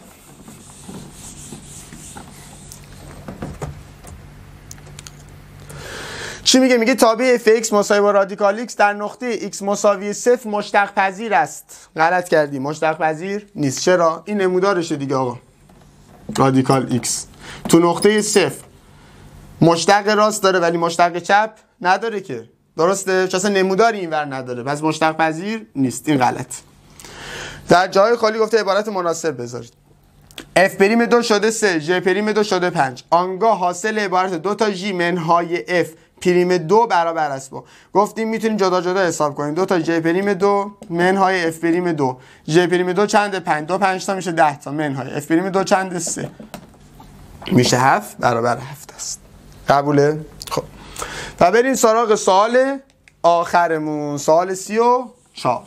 چی میگه؟ میگه تابع اف ایکس مساوی با رادیکال ایکس در نقطه ایکس مساوی صفر مشتق پذیر است. غلط کردی، مشتق پذیر نیست. چرا؟ این نمودارشه دیگه آقا. رادیکال ایکس تو نقطه صفر مشتق راست داره ولی مشتق چپ نداره که، درسته؟ چون اصلا نموداری اینور نداره، پس مشتق پذیر نیست. این غلط. در جای خالی گفته عبارت مناسب بذارید. اف پریم دو شده سه، ژ پریم دو شده پنج. آنگاه حاصل عبارت دو تا ژ منهای اف پریم دو برابر است با. گفتیم میتونیم جدا جدا حساب کنیم. دو تا ژ پریم دو منهای اف پریم دو. ژ پریم دو چنده؟ پنج. دو پنج تا میشه ده تا منهای اف پریم دو چنده؟ سه. میشه هفت برابر هفت است. قبوله؟ خب. و بریم سراغ سوال آخرمون، سوال سی و چهار.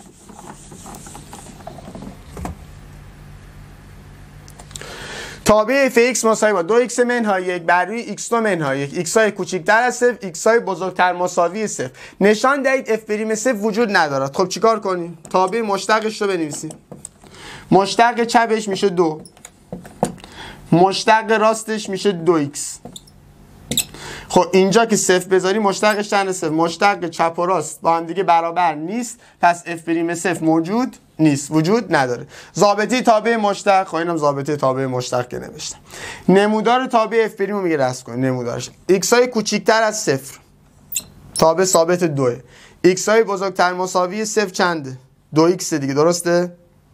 تابع اف ایکس مساوی با دو ایکس منهای یک بر روی ایکس دو منهای یک، ایکس های کوچکتر از صفر، ایکس های بزرگتر مساوی صفر. نشان دهید اف پریم صفر وجود ندارد. خب چیکار کنیم؟ تابع مشتقش رو بنویسیم. مشتق چپش میشه دو، مشتق راستش میشه دو ایکس. خب اینجا که صفر بذاری مشتقش چند صفر؟ مشتق چپ و راست با هم دیگه برابر نیست، پس اف پریم صفر موجود نیست، وجود نداره. ضابطه تابع مشتق، خب اینم ضابطه تابع مشتق که نوشتم. نمودار تابع اف پریم رو میگه رسم کنید. نمودارش ایکس های کوچیکتر از صفر تابع ثابت دوه، ایکس های بزرگتر مساوی صفر چنده؟ دو ایکس دیگه، درسته؟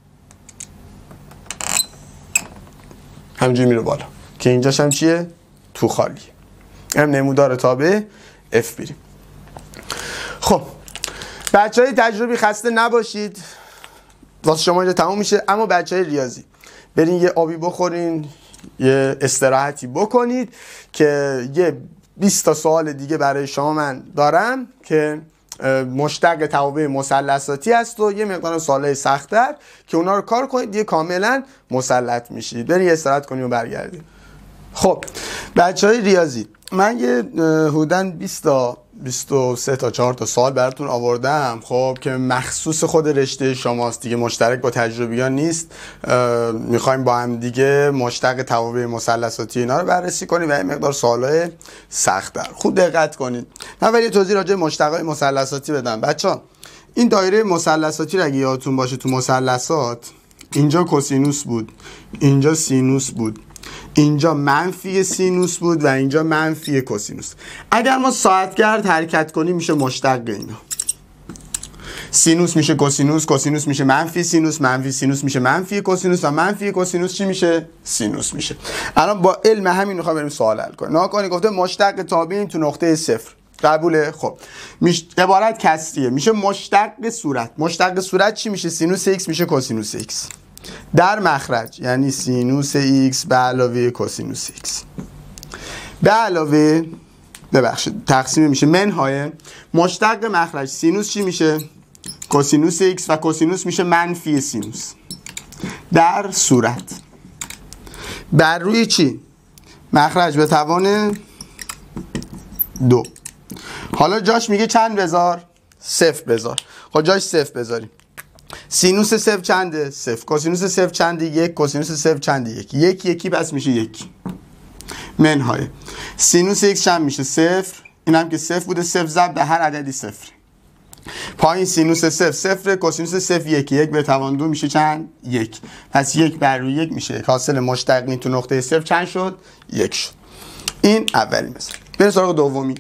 همینجوری میره بالا که اینجاش هم چیه؟ تو خالی. هم نمودار تابع اف بریم. خب بچه های تجربی خسته نباشید، واسه شما اینجا تموم میشه. اما بچه های ریاضی برین یه آبی بخورین، یه استراحتی بکنید که یه بیست تا سوال دیگه برای شما من دارم که مشتق توابع مثلثاتی هست و یه مقدار سوالای سخت‌تر که اونا رو کار کنید دیگه کاملا مسلط میشید. برین یه استراحت کنیم و برگردیم. خب بچه های ریاضی من یه حدوداً بیست تا بیست و سه تا چهار تا سوال براتون آوردم، خب که مخصوص خود رشته شماست دیگه، مشترک با تجربیان نیست. میخوایم با هم دیگه مشتق توابع مثلثاتی اینا رو بررسی کنیم و یه مقدار سوالای سخت‌تر. خوب دقت کنید. من ولی توضیح راجع به مشتقای مثلثاتی بدم. بچه‌ها این دایره مثلثاتی رو اگه یادتون باشه تو مثلثات اینجا کوسینوس بود، اینجا سینوس بود، اینجا منفی سینوس بود و اینجا منفی کوسینوس. اگر ما ساعتگرد حرکت کنیم میشه مشتق اینا. سینوس میشه کوسینوس، کوسینوس میشه منفی سینوس، منفی سینوس میشه منفی کوسینوس و منفی کوسینوس چی میشه؟ سینوس میشه. الان با علم همین میخوام بریم سوال حل کنیم. نگاه کنید گفته مشتق تابعین تو نقطه صفر. قبوله؟ خب میشه عبارت کسریه، میشه مشتق صورت. مشتق صورت چی میشه؟ سینوس x میشه کوسینوس x در مخرج، یعنی سینوس x به علاوه کوسینوس x به علاوه ببخشید تقسیم میشه منهای مشتق مخرج سینوس چی میشه؟ کوسینوس x و کوسینوس میشه منفی سینوس در صورت بر روی چی؟ مخرج به توان دو. حالا جاش میگه چند بذار؟ صفر بذار. خب جاش صفر بذاریم. سینوس صفر چنده؟ صفر. کوسینوس صفر چنده؟ یک. کوسینوس صفر چنده؟ یک. یک یکی پس میشه یک. منهای سینوس x چند میشه؟ صفر. این هم که صفر بوده، صفر ضرب به هر عددی صفر. پایین سینوس صفر صفر، کوسینوس صفر یک. یک به توان دو میشه چند؟ یک. پس یک بر روی یک میشه. حاصل مشتقین تو نقطه صفر چند شد؟ یک شد. این اولی مثال. بریم سراغ دومی.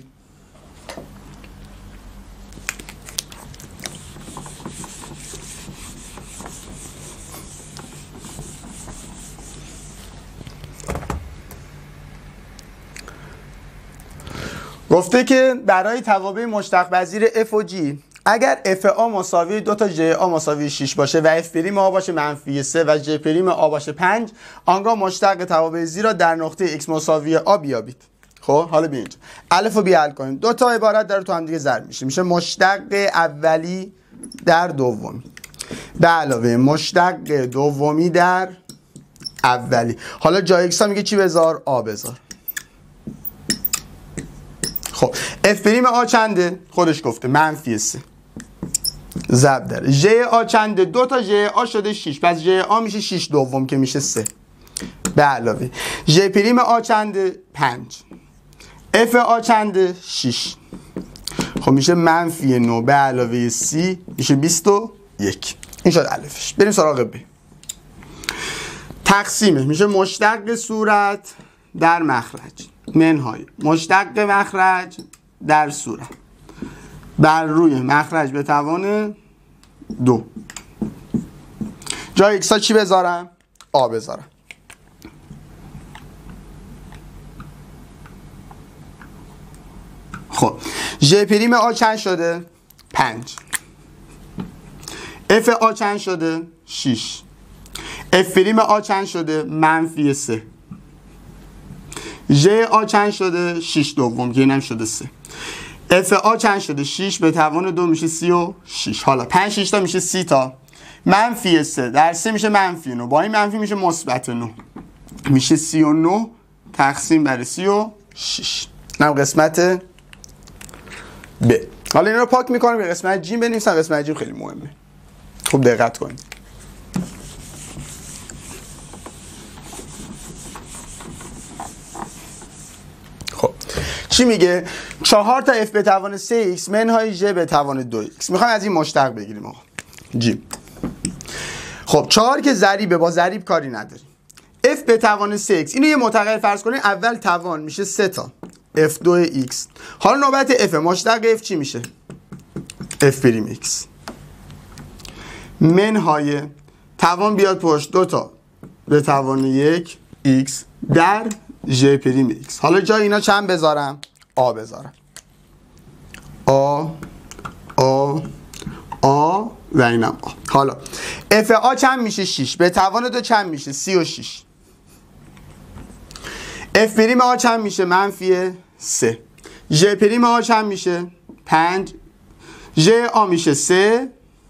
گفته که برای توابع مشتق پذیر f و g اگر f a مساوی دو تا j a مساوی شش باشه و f پریم a باشه منفی سه و j پریم a باشه پنج، آنگاه مشتق توابع z را در نقطه x مساوی a بیابید. خب حالا ببینید الف رو بی حل کنیم. دو تا عبارت داره تو هم دیگه ضرب میشه، میشه مشتق اولی در دومی به علاوه مشتق دومی در اولی. حالا جای x ها میگه چی بذار؟ a بذار. خب f پریم a چنده؟ خودش گفته منفی سه ضرب داره. j a چنده؟ دو تا j a شده شش، پس j a میشه شش دوم که میشه سه به علاوه j پریم a چنده؟ پنج. f a چنده؟ شش. خب میشه منفی نه به علاوه سی میشه بیست و یک. این شد الفش. بریم سراغ ب. تقسیمه میشه مشتق صورت در مخرج منهای مشتق مخرج در صورت بر روی مخرج به توان دو. جای x ها چی بذارم؟ a بذارم. خب j پریم a چند شده؟ پنج. f a چند شده؟ شش. f پریم a چند شده؟ منفی سه. j a چند شده؟ شش دوم که اینم شده سه. f a چند شده؟ شش به توان دو میشه سی و شش. حالا پنج شش تا میشه سی تا. منفی سه در سه میشه منفی نه، با این منفی میشه مثبت نه، میشه سی و نه تقسیم بر سی و شش. اینم قسمت ب. حالا این رو پاک میکنم به قسمت جیم بنویسم. قسمت جیم خیلی مهمه، خوب دقت کنید. خب چی میگه؟ چهار تا f به توان سه x منهای j به توان دو x. میخوایم از این مشتق بگیریم آقا جیم. خب چهار که ضریبه، با ضریب کاری نداریم. f به توان سه x اینو یه متغیر فرض کنیم. اول توان میشه سه تا اف دو x. حالا نوبت f مشتق f چی میشه؟ f پریم x منهای توان بیاد پشت دو تا به توان یک x در j پریم x. حالا جای اینا چند بذارم؟ a بذارم. a a a و اینم a. حالا f a چند میشه؟ شش. به توان دو چند میشه؟ سی و شش. f پریم a چند میشه؟ منفی سه. j پریم a چند میشه؟ پنج. j a میشه سه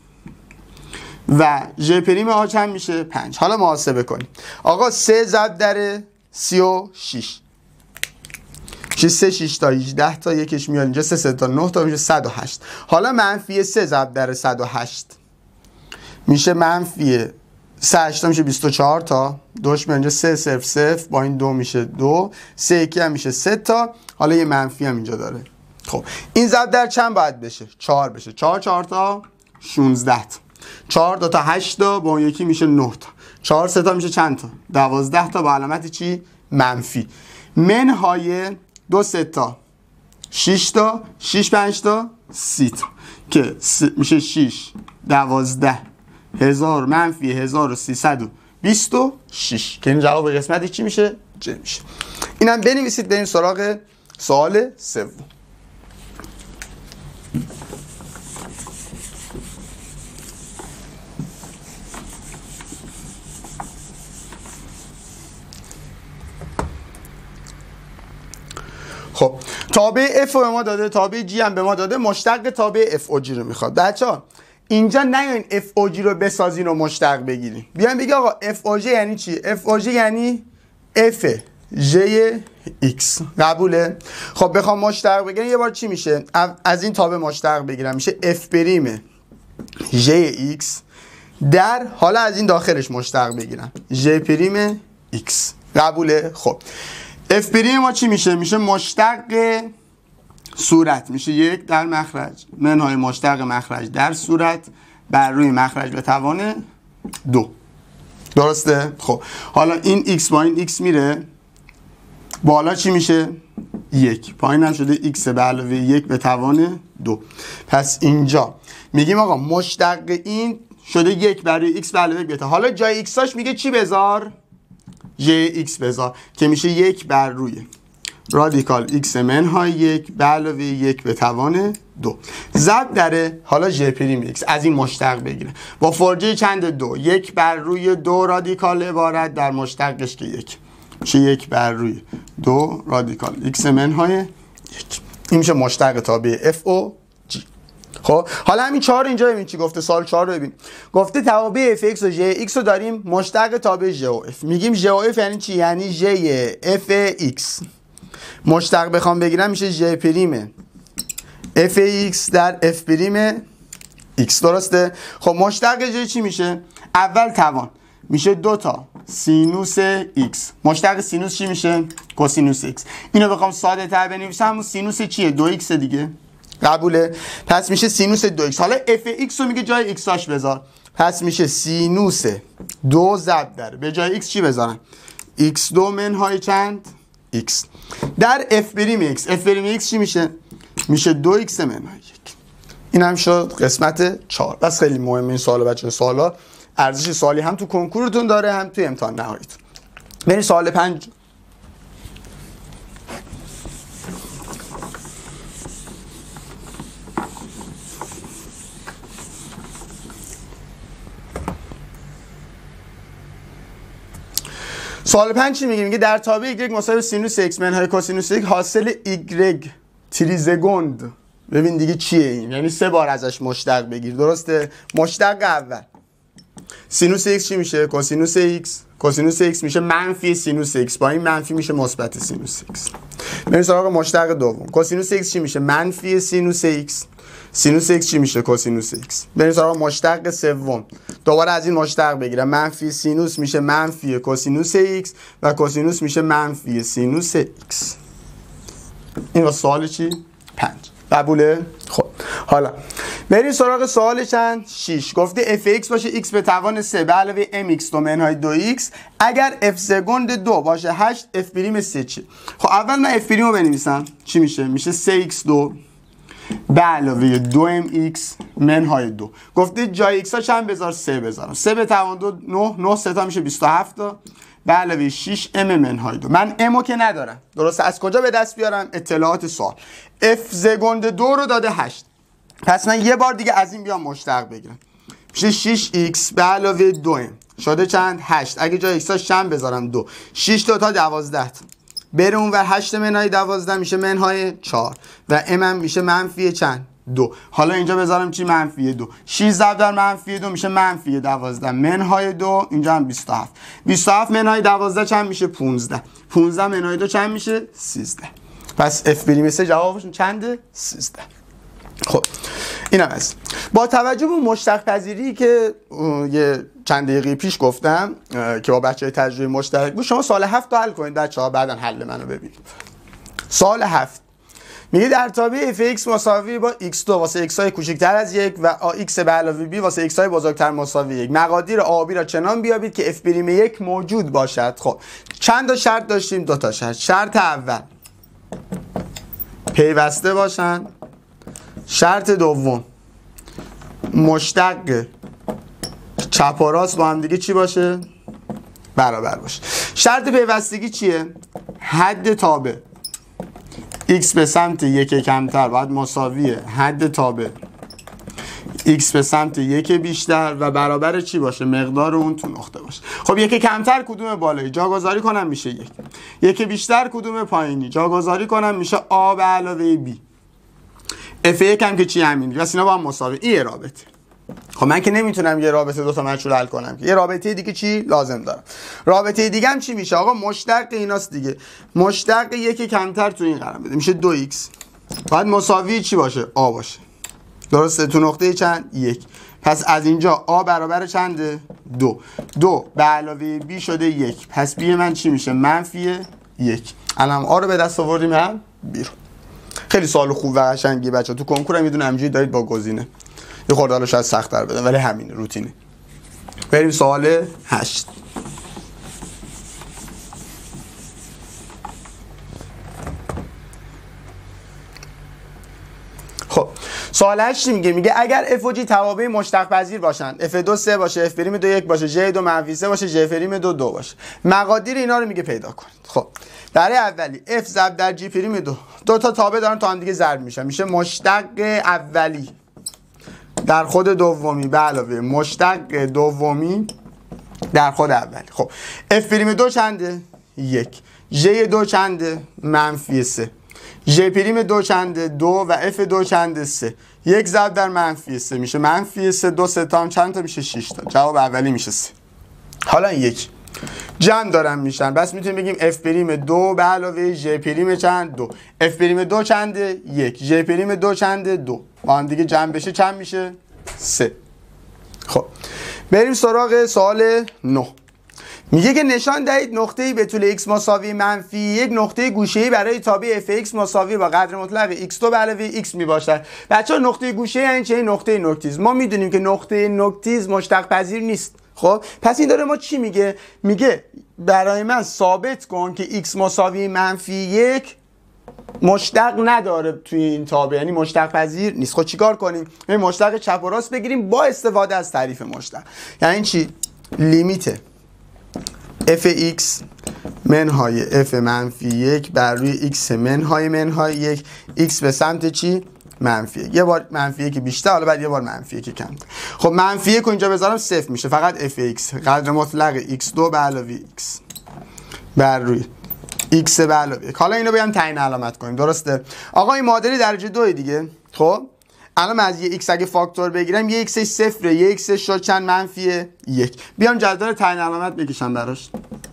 و j پریم a چند میشه؟ پنج. حالا محاسبه کنیم. آقا سه ضرب در سی و شش میشه سه شش تا هجده تا، یکش میاد اینجا سه سه تا نه تا میشه صد و هشت. حالا منفی سه ضرب در صد و هشت میشه منفی سه هشت میشه بیست و چهار تا، دوش میاد اینجا سه صفر صفر با این دو میشه دو، سه یکی هم میشه سه تا. حالا یه منفی هم اینجا داره. خب این ضرب در چند باید بشه؟ چهار بشه. چهار چهار تا شانزده تا، چهار دو تا هشت تا با اون یکی میشه نه تا. چهار سه تا میشه چند تا؟ دوازده تا با علامت چی؟ منفی. منهای دو سه تا شش تا، شش پنج تا سی تا که میشه شش دوازده هزار منفی هزار و سیصد و بیست و شش که این جواب قسمتی چی میشه؟ ج میشه. اینم بنویسید. بریم سراغ سوال سوم. خب تابع f به ما داده، تابع g هم به ما داده، مشتق تابع f و g رو میخواد. بچه‌ها اینجا نیاین f و g رو بسازین و مشتق بگیریم. بیاین بگی آقا f و g یعنی چی؟ f و g یعنی f j x. قبوله؟ خب بخوام مشتق بگیرم یه بار چی میشه؟ از این تابع مشتق بگیرم میشه f بریم j x در، حالا از این داخلش مشتق بگیرم j پریم x. قبوله؟ خب f پریم ما چی میشه؟ میشه مشتق صورت، میشه یک در مخرج منهای مشتق مخرج در صورت بر روی مخرج به توان دو. درسته؟ خب حالا این x با این x میره بالا، چی میشه؟ یک. پایین هم شده x به علاوه یک به توان دو. پس اینجا میگیم آقا مشتق این شده یک برای x به علاوه یک به توان. حالا جای x هاش میگه چی بذار؟ jx بذار که میشه یک بر روی رادیکال x منهای یک به علاوه یک به توان دو. ضرب داره. حالا j پریم x از این مشتق بگیره با فرجه چند دو، یک بر روی دو رادیکال عبارت در مشتقش که یک میشه یک بر روی دو رادیکال x منهای یک. این میشه مشتق تابع f و g. خب حالا همین چهار اینجا ببین چی گفته. سال چهار رو ببین. گفته تابع fx و jx رو داریم مشتق تابع j و f. میگیم j و f یعنی چی؟ یعنی j fx مشتق بخوام بگیرم میشه j پریم fx در f پریم x. درسته؟ خب مشتق j چی میشه؟ اول توان میشه دو تا سینوس x. مشتق سینوس چی میشه؟ کوسینوس x. اینو بخوام ساده تر بنویسم همون سینوس چیه؟ دو ایکس دیگه. قبوله؟ پس میشه سینوس دو ایکس. حالا fx رو میگه جای x هاش بذار. پس میشه سینوس دو ضرب در به جای x چی بذارم؟ x دو منهای چند؟ x در f پریم x. f پریم x چی میشه؟ میشه دو ایکس منهای یک. این هم شد قسمت چهار. بس خیلی مهمه این سوال بچه. سوالا ارزش سوالی هم تو کنکورتون داره هم تو امتحان نهاییتون. بریم سوال پنج. سوال پنج چی میگه؟ میگه در تابع y مساوی سینوس x منهای کوسینوس x حاصل y تریزگوند. ببین دیگه چیه این؟ یعنی سه بار ازش مشتق بگیر. درسته؟ مشتق اول سینوس x چی میشه؟ کوسینوس x. کوسینوس x میشه منفی سینوس x، با این منفی میشه مثبت سینوس x. بریم سراغ مشتق دوم. کوسینوس x چی میشه؟ منفی سینوس x. سینوس x چی میشه؟ کوسینوس x. بریم سراغ مشتق سوم. دوباره از این مشتق بگیرم. منفی سینوس میشه منفی کوسینوس x و کوسینوس میشه منفی سینوس x. این واسه سوال چی؟ پنج. قبوله؟ خب حالا بریم سراغ سوال چند؟ شش. گفته fx باشه x به توان سه به علاوه mx دو منهای دو ایکس اگر f سگند دو باشه هشت f پریم سه چی؟ خب اول من f پریم رو بنویسم. چی میشه؟ میشه سه ایکس دو به علاوه دو ام ایکس منهای دو. گفته جای x ها چند بذار؟ سه بذارم. سه به توان دو نه، نه سه تا میشه بیست و هفت تا به علاوه شش ام منهای دو. من امو که ندارم. درسته؟ از کجا به دست بیارم؟ اطلاعات سوال. f زگند دو رو داده هشت. پس من یه بار دیگه از این بیام مشتق بگیرم. میشه شش ایکس به علاوه دو ام شده چند؟ هشت. اگه جای x ها چند بذارم؟ دو. شش تا تا دوازده تا. بره اون ور هشت منهای دوازده میشه منهای چهار و ام هم میشه منفی چند؟ دو. حالا اینجا بذارم چی؟ منفی دو. شش ضرب در منفی دو میشه منفی دوازده منهای دو. اینجا هم بیست و هفت. بیست و هفت منهای دوازده چند میشه؟ پانزده. پانزده منهای دو چند میشه؟ سیزده. پس اف بریم سه جوابشون چنده؟ سیزده. خب اینم از با توجه به مشتق پذیری که یه چند دقیقه پیش گفتم که با بچهای تجربه مشترک بود، شما سال هفت رو حل کنید بچه‌ها، بعدن حل منو ببینید. سال هفت میگه در تابع اف ایکس مساوی با ایکس دو واسه ایکس های کوچکتر از یک و ایکس به علاوه بی واسه ایکس های بزرگتر مساوی یک، مقادیر آ بی را چنان بیابید که اف پریم یک موجود باشد. خب چند تا شرط داشتیم؟ دو تا شرط. شرط اول پیوسته باشن، شرط دوم مشتق چپ و راست با هم دیگه چی باشه؟ برابر باشه. شرط پیوستگی چیه؟ حد تابع x به سمت یک کمتر باید مساویه حد تابع x به سمت یک بیشتر و برابر چی باشه؟ مقدار اون تو نقطه باشه. خب یک کمتر کدوم بالایی؟ جاگذاری کنم میشه یک. یک بیشتر کدوم پایینی؟ جاگذاری کنم میشه a به علاوه b. اف یک هم که چی همین. پس اینا با هم مساوی. این رابطه. خب من که نمیتونم یه رابطه دو تا مجهول حل کنم که یه رابطه دیگه چی لازم دارم. رابطه دیگه هم چی میشه آقا؟ مشتق ایناست دیگه. مشتق یک کمتر تو این قرار بده میشه دو ایکس. باید مساوی چی باشه؟ آ باشه. درسته؟ تو نقطه چند؟ یک. پس از اینجا آ برابر چنده؟ دو. دو به علاوه بی شده یک. پس بی من چی میشه؟ منفی یک. الان آ رو به دست آوردیم هم بیرون. خیلی سوال خوب و قشنگی بچه. تو کنکور هم میدونم همینجوری دارید با گزینه. یه خورده حالا شاید سخت‌تر بدن ولی همین روتینه. بریم سوال هشت. خب سوال هشت میگه میگه اگر اف و جی توابع مشتق پذیر باشن، اف دو سه باشه، اف پریم دو یک باشه، ژ دو منفی سه باشه، ژ پریم دو دو باشه، مقادیر اینا رو میگه پیدا کنید. خب در اولی اف ضرب در جی پریم دو، دو تا تابع دارن تا هم دیگه ضرب میشن، میشه مشتق اولی در خود دومی به علاوه مشتق دومی در خود اولی. خب اف پریم دو چنده؟ یک. ژ دو چنده؟ منفی سه. ژ پریم دو چنده؟ دو و اف دو چنده؟ سه. یک ضرب در منفی سه میشه منفی سه. دو سه تا هم چند تا میشه؟ شش تا. جواب اولی میشه سه. حالا یک جمع دارن میشن، بس میتونیم بگیم اف پریم دو به علاوه ژ پریم چند؟ دو. اف پریم دو چنده؟ یک. ژ پریم دو چنده؟ دو. با هم دیگه جمع بشه چند میشه؟ سه. خب بریم سراغ سوال نه. میگه که نشان دهید نقطه‌ای به طول x مساوی منفی یک نقطه گوشه‌ای برای تابع f x مساوی با قدر مطلق x دو به علاوه x میباشد. بچه‌ها نقطه گوشه‌ای یعنی چه؟ نقطه نوکتیز. ما میدونیم که نقطه نوکتیز مشتق پذیر نیست. خب پس این داره ما چی میگه؟ میگه برای من ثابت کن که x مساوی منفی یک مشتق نداره توی این تابع، یعنی مشتق پذیر نیست. خب چیکار کنیم؟ این مشتق چپ و راست بگیریم با استفاده از تعریف مشتق. یعنی چی؟ لیمیت اف ایکس منهای اف منفی یک بر روی ایکس منهای منهای یک، ایکس به سمت چی؟ منفی یک. یه بار منفی یک بیشتر، حالا بعد یه بار منفی یک کمتر. خب منفی یک رو اینجا بذارم صفر میشه، فقط اف ایکس قدر مطلق ایکس دو به علاوه ایکس بر روی ایکس به علاوه یک. حالا اینو بیام تعیین علامت کنیم. درسته آقا؟ این معادله درجه دو دیگه. خب الان من از یه ایکس اگه فاکتور بگیرم یه ایکسش صفره، یه ایکسش شد چند؟ منفی یک. بیام جدول تعیین علامت بکشم براش.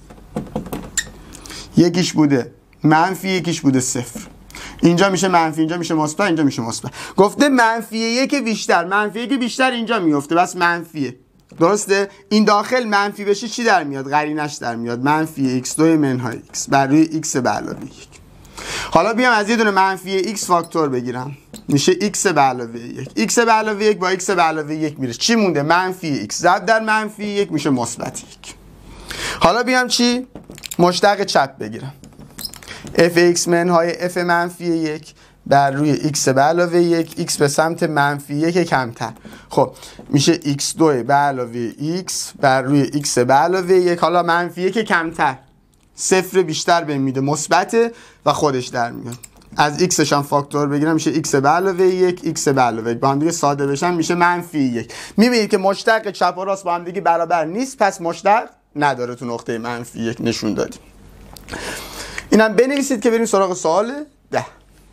یکیش بوده منفی، یکیش بوده صفر. اینجا میشه منفی، اینجا میشه مثبت، اینجا میشه مثبت. گفته منفی یک بیشتر، منفی یک بیشتر اینجا میفته، بس منفیه. درسته؟ این داخل منفی بشه چی در میاد؟ قرینش در میاد، منفی ایکس دو منهای ایکس بر روی ایکس به علاوه یک. حالا بیام از یه دونه منفی ایکس فاکتور بگیرم، میشه ایکس به علاوه یک. ایکس به علاوه یک با ایکس به علاوه یک میره، چی مونده؟ منفی ایکس ضرب در منفی یک میشه مثبت یک. حالا بیام چی؟ مشتق چپ بگیرم، اف ایکس منهای اف منفی یک بر روی ایکس به علاوه یک، ایکس به سمت منفی یک کمتر. خب میشه ایکس دو به علاوه ایکس بر روی ایکس به علاوه یک. حالا منفی یک کمتر صفر بیشتر بهم میده، مثبت و خودش در میاد. از ایکسش هم فاکتور بگیرم میشه ایکس به علاوه یک، ایکس به علاوه یک. با هم دیگه ساده بشن میشه منفی یک. میبینید که مشتق چپ و راست با هم دیگه برابر نیست، پس مشتق نداره. تو نقطه منفی یک نشون دادیم. اینم بنویسید که بریم سراغ سوال ده.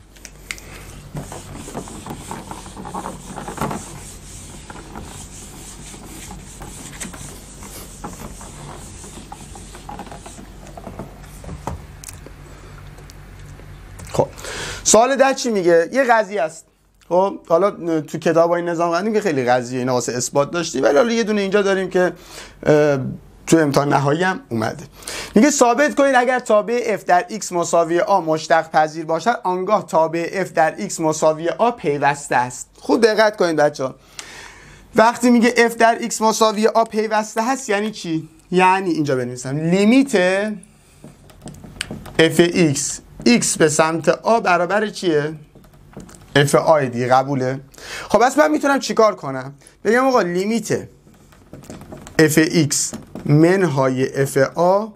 خب سوال ده چی میگه؟ یه قضیه است. خب حالا تو کتاب این نظام قدیم که خیلی قضیه اینا واسه اثبات داشتیم، ولی حالا یه دونه اینجا داریم که تو امتحان نهایی هم اومده. میگه ثابت کنید اگر تابع f در x مساوی a مشتق پذیر باشد آنگاه تابع f در x مساوی a پیوسته است. خوب دقت کنید بچه‌ها. وقتی میگه f در x مساوی a پیوسته هست یعنی چی؟ یعنی اینجا بنویسم لیمیت f(x) x به سمت a برابر چیه؟ f a دیگه. قبوله؟ خب بس من میتونم چیکار کنم؟ بگم آقا لیمیت f(x) منهای f a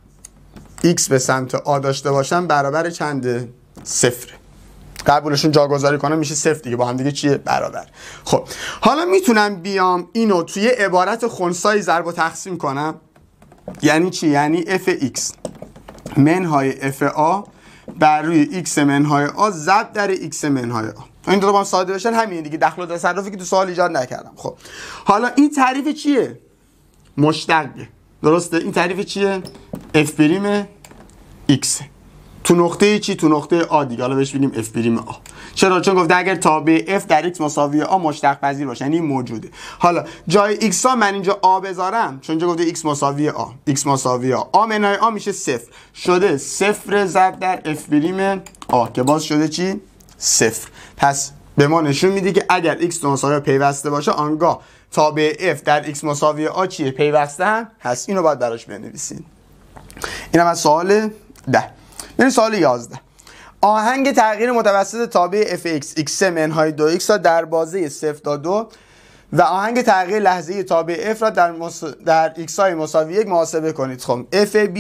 x به سمت a داشته باشم برابر چنده؟ صفره. قبولشون جاگذاری کنم میشه صفر دیگه، با هم دیگه چیه؟ برابر. خب حالا میتونم بیام اینو توی عبارت خنثی ضرب و تقسیم کنم. یعنی چی؟ یعنی f(x) منهای f a بر روی x منهای a ضرب در x منهای a. این دو تا با هم ساده بشن همین دیگه، دخل و تصرفی که تو سوال ایجاد نکردم. خب حالا این تعریف چیه؟ مشتقه. درسته؟ این تعریف چیه؟ f پریم x تو نقطه چی؟ تو نقطه a دیگه. حالا بهش بگیم f پریم a. چرا؟ چون گفته اگر تابع f در x مساوی a مشتق پذیر باشه، یعنی موجوده. حالا جای x ها من اینجا a بذارم چون اینجا گفته x مساوی a، x مساوی a، a منهای a میشه صفر. شده صفر ضرب در f پریم a که باز شده چی؟ صفر. پس به ما نشون میده که اگر x مساوی پیوسته باشه آنگاه تابع f در x مساوی a چیه؟ پیوسته هم هست. اینو باید براش بنویسین. اینم از سوال ده. بریم سوال یازده. آهنگ تغییر متوسط تابع f(x) x منهای دو x را در بازه صفر تا دو و آهنگ تغییر لحظه‌ای تابع f را در مس... در x های مساوی یک محاسبه کنید. خب f(b)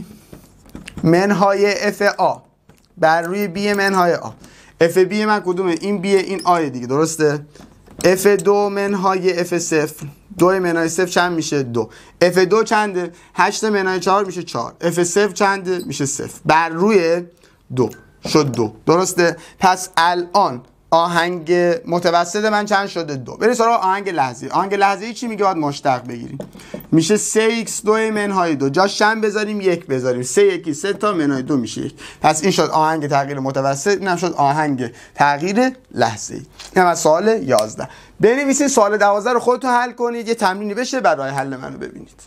منهای f(a) بر روی b منهای a. f(b) من کدومه؟ این b، این a دیگه. درسته؟ اف دو منهای اف صفر، دو منهای صفر چند میشه؟ دو. اف دو چنده؟ هشت منهای چهار میشه چهار. اف صفر چنده؟ میشه صفر. بر روی دو شد دو. درسته؟ پس الان آهنگ متوسط من چند شده؟ دو. بریم سراغ آهنگ لحظه‌ای. آهنگ لحظه‌ای چی میگه؟ باید مشتق بگیریم. میشه سه ایکس دو منهای دو. جاش چند بذاریم؟ یک بذاریم. سه یکی سه تا منهای دو میشه یک. پس این شد آهنگ تغییر متوسط، اینم شد آهنگ تغییر لحظه‌ای. اینم از سوال یازده. بنویسید سوال دوازده رو خودتون حل کنید، یه تمرینی بشه بعد راه حل منو ببینید.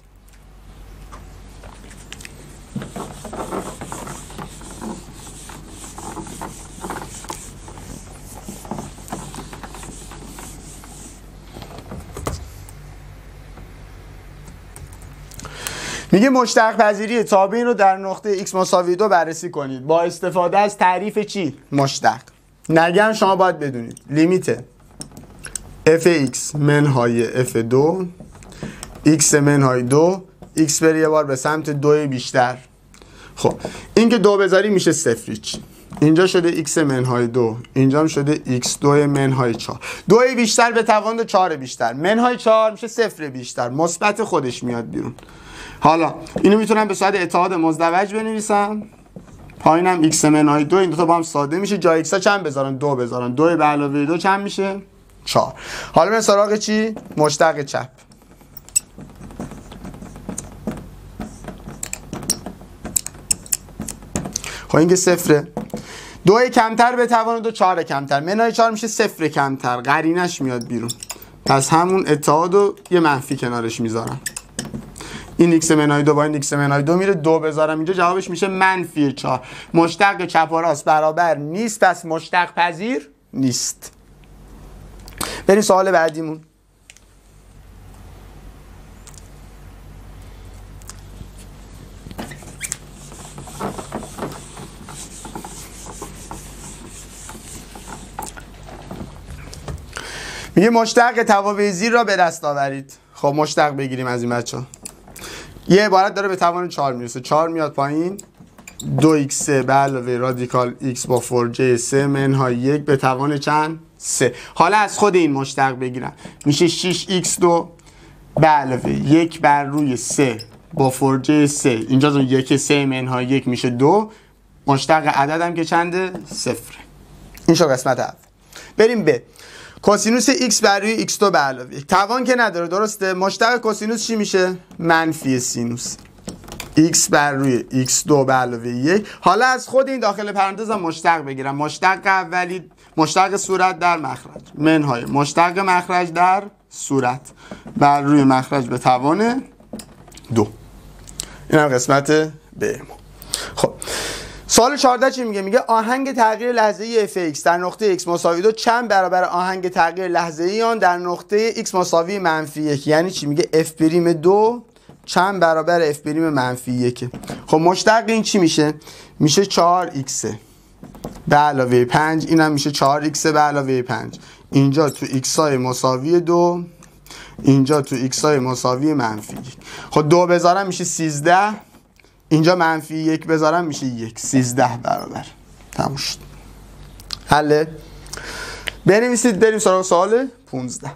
میگه مشتق پذیری تابعین رو در نقطه x مساوی دو بررسی کنید با استفاده از تعریف چی؟ مشتق. نگم شما باید بدونید لیمیت f(x) منهای f دو x منهای دو x بره یه بار به سمت دو بیشتر. خب این که دو بذاری میشه صفر. اینجا شده x منهای دو، اینجا هم شده x دو منهای چهار. دو بیشتر به توان دو، چهار بیشتر، منهای چهار میشه صفر بیشتر، مثبت خودش میاد بیرون. حالا اینو میتونم به صورت اتحاد مزدوج بنویسم، پایینم x منهای دو، این دو تا با هم ساده میشه. جای x ها چند بذارن؟ دو بذارن. دو به علاوه دو چند میشه؟ چهار. حالا من سراغ چی؟ مشتق چپ. خب این که صفره. دو کمتر به توان دو، چهار کمتر، منهای چهار میشه صفر کمتر، قرینش میاد بیرون. پس همون اتحاد رو یه منفی کنارش میذارم. این x منهای دو با این x منهای دو میره، دو بذارم اینجا جوابش میشه منفی چهار. مشتق چپ و راست برابر نیست، پس مشتق پذیر نیست. بریم سوال بعدیمون. میگه مشتق توابع زیر را به دست آورید. خب مشتق بگیریم از این بچه‌ها. یه عبارت داره به توان چهار میرسه، چهار میاد پایین، دو ایکس به علاوه رادیکال x با فور جی سه منهای یک به توان چند؟ سه. حالا از خود این مشتق بگیرم میشه شش ایکس دو به علاوه یک بر روی سه با فور جی سه، اینجا دو یک سه منهای یک میشه دو. مشتق عددم که چنده؟ صفر. این شو قسمت اول. بریم به کوسینوس x بر روی x دو به علاوه یک. توان که نداره، درسته؟ مشتق کوسینوس چی میشه؟ منفی سینوس x بر روی x دو به علاوه یک. حالا از خود این داخل پرانتزم مشتق بگیرم. مشتق اولی مشتق صورت در مخرج منهای مشتق مخرج در صورت بر روی مخرج به توان دو. این هم قسمت ب ما. خب سوال چهارده چی میگه؟ میگه آهنگ تغییر لحظه‌ای اف ایکس در نقطه x مساوی دو چند برابر آهنگ تغییر لحظه‌ای آن در نقطه x مساوی منفی یک. یعنی چی؟ میگه f پریم دو چند برابر f پریم منفی یک. خب مشتق این چی میشه؟ میشه چهار ایکس به علاوه پنج. اینم میشه چهار ایکس به علاوه پنج. اینجا تو x های مساوی دو، اینجا تو x های مساوی منفی یک. خب دو بذارم میشه سیزده، اینجا منفی یک بذارم میشه یک. سیزده برابر. تموم شد. حله؟ بنویسید بریم سراغ سوال پونزده.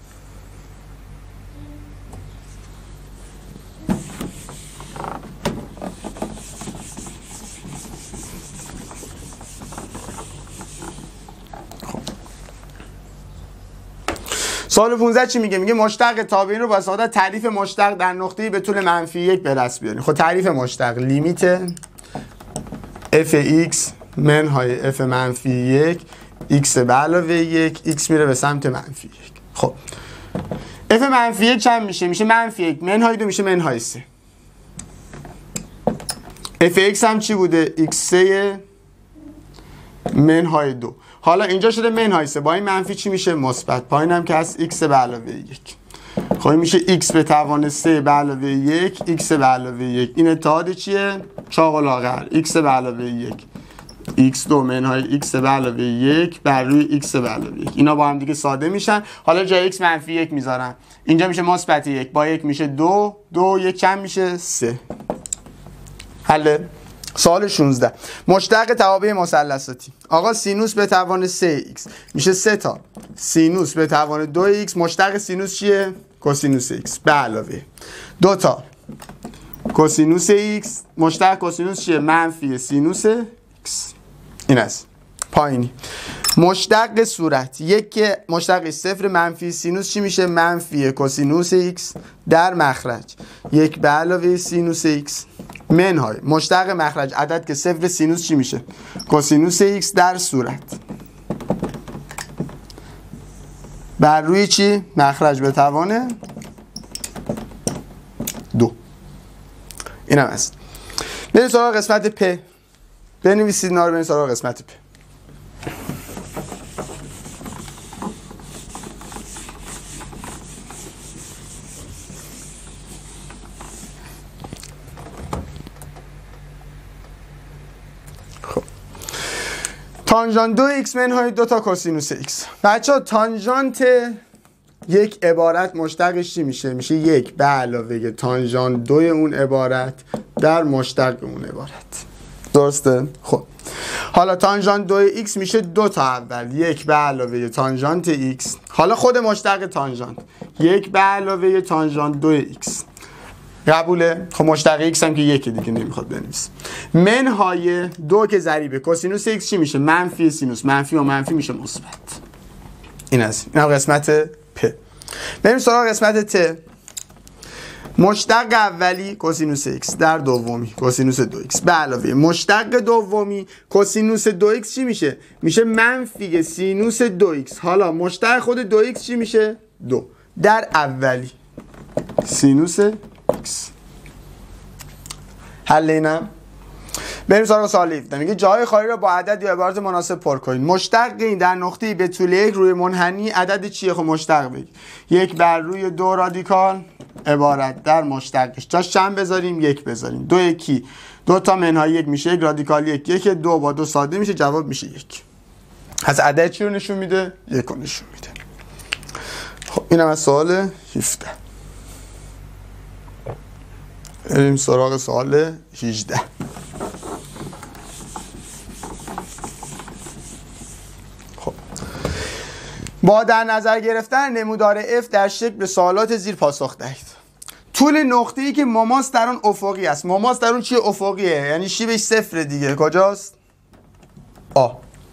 سوال پونزده چی میگه؟ میگه مشتق تابعین رو با استفاده از تعریف مشتق در نقطه‌ای به طول منفی یک به دست بیاریم. خب تعریف مشتق لیمیت اف ایکس منهای اف منفی یک ایکس به علاوه یک، ایکس میره به سمت منفی یک. خب اف منفی یک چند میشه؟ میشه منفی یک منهای دو میشه منهای سه. اف ایکس هم چی بوده؟ ایکس سه منهای دو. حالا اینجا شده منهای سه، با این منفی چی میشه؟ مثبت. پایین هم که هست ایکس به علاوه یک. خب این میشه ایکس به توان سه به علاوه یک ایکس به علاوه یک. این اتحاد چیه؟ چاق و لاغر. ایکس به علاوه یک ایکس دو منهای ایکس به علاوه یک بر روی ایکس به علاوه یک. اینا با هم دیگه ساده میشن. حالا جای ایکس منفی یک میذارم. اینجا میشه مثبت یک با یک میشه دو، دو یک کم میشه سه. حله؟ سوال شانزده مشتق توابع مثلثاتی. آقا سینوس به توان سه ایکس میشه سه تا سینوس به توان دو ایکس. مشتق سینوس چیه؟ کوسینوس ایکس به علاوه دو تا کوسینوس ایکس. مشتق کوسینوس چیه؟ منفی سینوس ایکس. این است. پایینی مشتق صورت یک که مشتق صفر منفی سینوس چی میشه؟ منفی کوسینوس ایکس در مخرج یک به علاوه سینوس ایکس منهای مشتق مخرج عدد که صفر سینوس چی میشه؟ کوسینوس ایکس در صورت بر روی چی؟ مخرج به توان دو. این هم هست. بریم سراغ قسمت پ. بنویسید اینا رو. بریم سراغ قسمت پ. تانژانت دو ایکس منهای دو تا کوسینوس ایکس. بچه ها تانژانت یک عبارت مشتقش چی میشه؟ میشه یک به علاوه تانژانت دوی اون عبارت در مشتق اون عبارت. درسته؟ خب حالا تانژانت دو ایکس میشه دو تا اول یک به علاوه تانژانت ایکس. حالا خود مشتق تانژانت یک به علاوه تانژانت دو ایکس. قبوله؟ خب مشتق ایکس هم که یکی دیگه نمیخواد بنویس. منهای دو که ضریبه کوسینوس ایکس چی میشه؟ منفی سینوس. منفی و منفی میشه مثبت. این است. این هم قسمت پ. بریم سراغ قسمت ت. مشتق اولی کوسینوس ایکس در دومی کوسینوس دو ایکس به علاوه مشتق دومی کوسینوس دو ایکس چی میشه؟ میشه منفی سینوس دو ایکس. حالا مشتق خود دو ایکس چی میشه؟ دو در اولی سینوس ایکس. حل اینم. بریم سراغ سوال هفده. میگه جاهای خالی را با عدد یا عبارت مناسب پر کنید. مشتق این در نقطه‌ای به طول یک روی منحنی عدد چیه؟ خب مشتق بگی. یک بر روی دو رادیکال عبارت در مشتقش جاش چند بذاریم؟ یک بذاریم. دو یکی دو تا منهای یک میشه یک رادیکال یک. یک دو با دو ساده میشه جواب میشه یک. از عدد چی رو نشون میده؟ یک رو نشون میده. خب اینم از سوال هفده. بریم سراغ سوال هجده. خب با در نظر گرفتن نمودار F در شکل به سوالات زیر پاسخ دهید. طول نقطه‌ای که مماس در اون افقی است. مماس در اون چیه؟ افقیه، یعنی شیبش صفر دیگه. کجاست؟ آ.